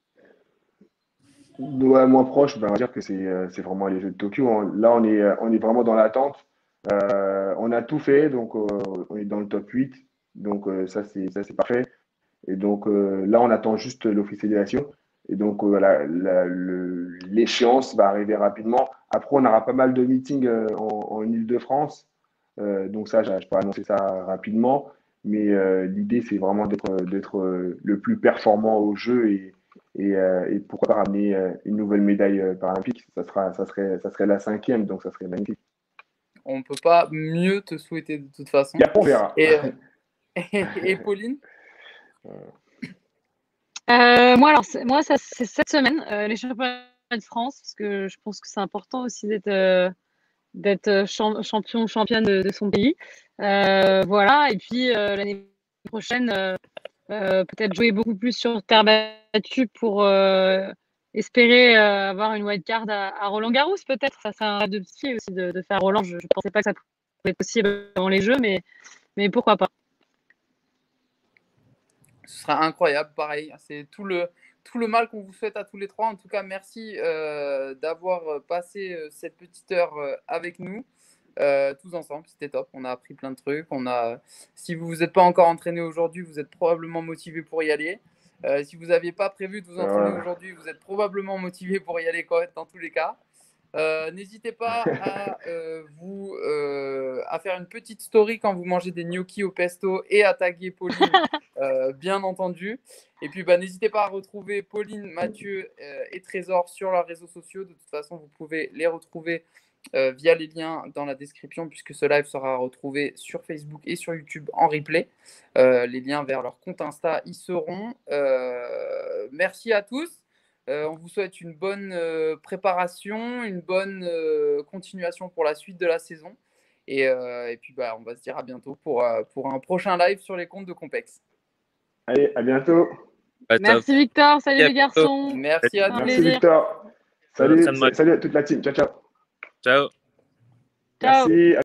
Ouais, moins proche, ben, on va dire que c'est euh, c'est vraiment les Jeux de Tokyo, hein. Là, on est, euh, on est vraiment dans l'attente. Euh, on a tout fait, donc euh, on est dans le top huit. Donc euh, ça, c'est ça, c'est parfait. Et donc euh, là, on attend juste l'officialisation. Et donc euh, la- la- le- l'échéance va arriver rapidement. Après, on aura pas mal de meetings euh, en, en Île-de-France. Euh, donc ça, je je peux annoncer ça rapidement. Mais euh, l'idée, c'est vraiment d'être d'être euh, le plus performant au jeu et, et, euh, et pourquoi pas ramener euh, une nouvelle médaille euh, paralympique. Ça sera, ça serait, ça serait la cinquième, donc ça serait magnifique. On ne peut pas mieux te souhaiter de toute façon. Et après, on verra. Et, euh, et, et Pauline? Euh, moi, alors, c'est- moi, ça, c'est cette semaine, euh, les championnats de France, parce que je pense que c'est important aussi d'être euh, d'être cham- champion ou championne de, de son pays. Euh, voilà, et puis euh, l'année prochaine, euh, euh, peut-être jouer beaucoup plus sur terre battue pour euh, espérer euh, avoir une wildcard à, à Roland-Garros, peut-être. Ça serait un rêve de petit aussi de, de faire Roland. Je ne pensais pas que ça pouvait être possible dans les Jeux, mais, mais pourquoi pas. Ce sera incroyable, pareil. C'est tout le, tout le mal qu'on vous souhaite à tous les trois. En tout cas, merci euh, d'avoir passé euh, cette petite heure euh, avec nous, euh, tous ensemble. C'était top. On a appris plein de trucs. On a... Si vous ne vous êtes pas encore entraîné aujourd'hui, vous êtes probablement motivé pour y aller. Euh, si vous n'aviez pas prévu de vous entraîner Voilà. aujourd'hui, vous êtes probablement motivé pour y aller quand même, dans tous les cas. Euh, N'hésitez pas à, euh, vous, euh, à faire une petite story quand vous mangez des gnocchis au pesto et à taguer Pauline, euh, bien entendu. Et puis, bah, n'hésitez pas à retrouver Pauline, Mathieu euh, et Trésor sur leurs réseaux sociaux. De toute façon, vous pouvez les retrouver euh, via les liens dans la description, puisque ce live sera retrouvé sur Facebook et sur YouTube en replay. Euh, les liens vers leur compte Insta y seront. Euh, merci à tous. Euh, on vous souhaite une bonne euh, préparation, une bonne euh, continuation pour la suite de la saison. Et, euh, et puis, bah, on va se dire à bientôt pour, euh, pour un prochain live sur les comptes de Compex. Allez, à bientôt. Ouais, top. Merci Victor, salut Et à les bientôt. garçons. Merci à Un tous. Merci plaisir. Victor. Ça Salut, me va. salut à toute la team. Ciao, ciao. Ciao. Ciao. Merci.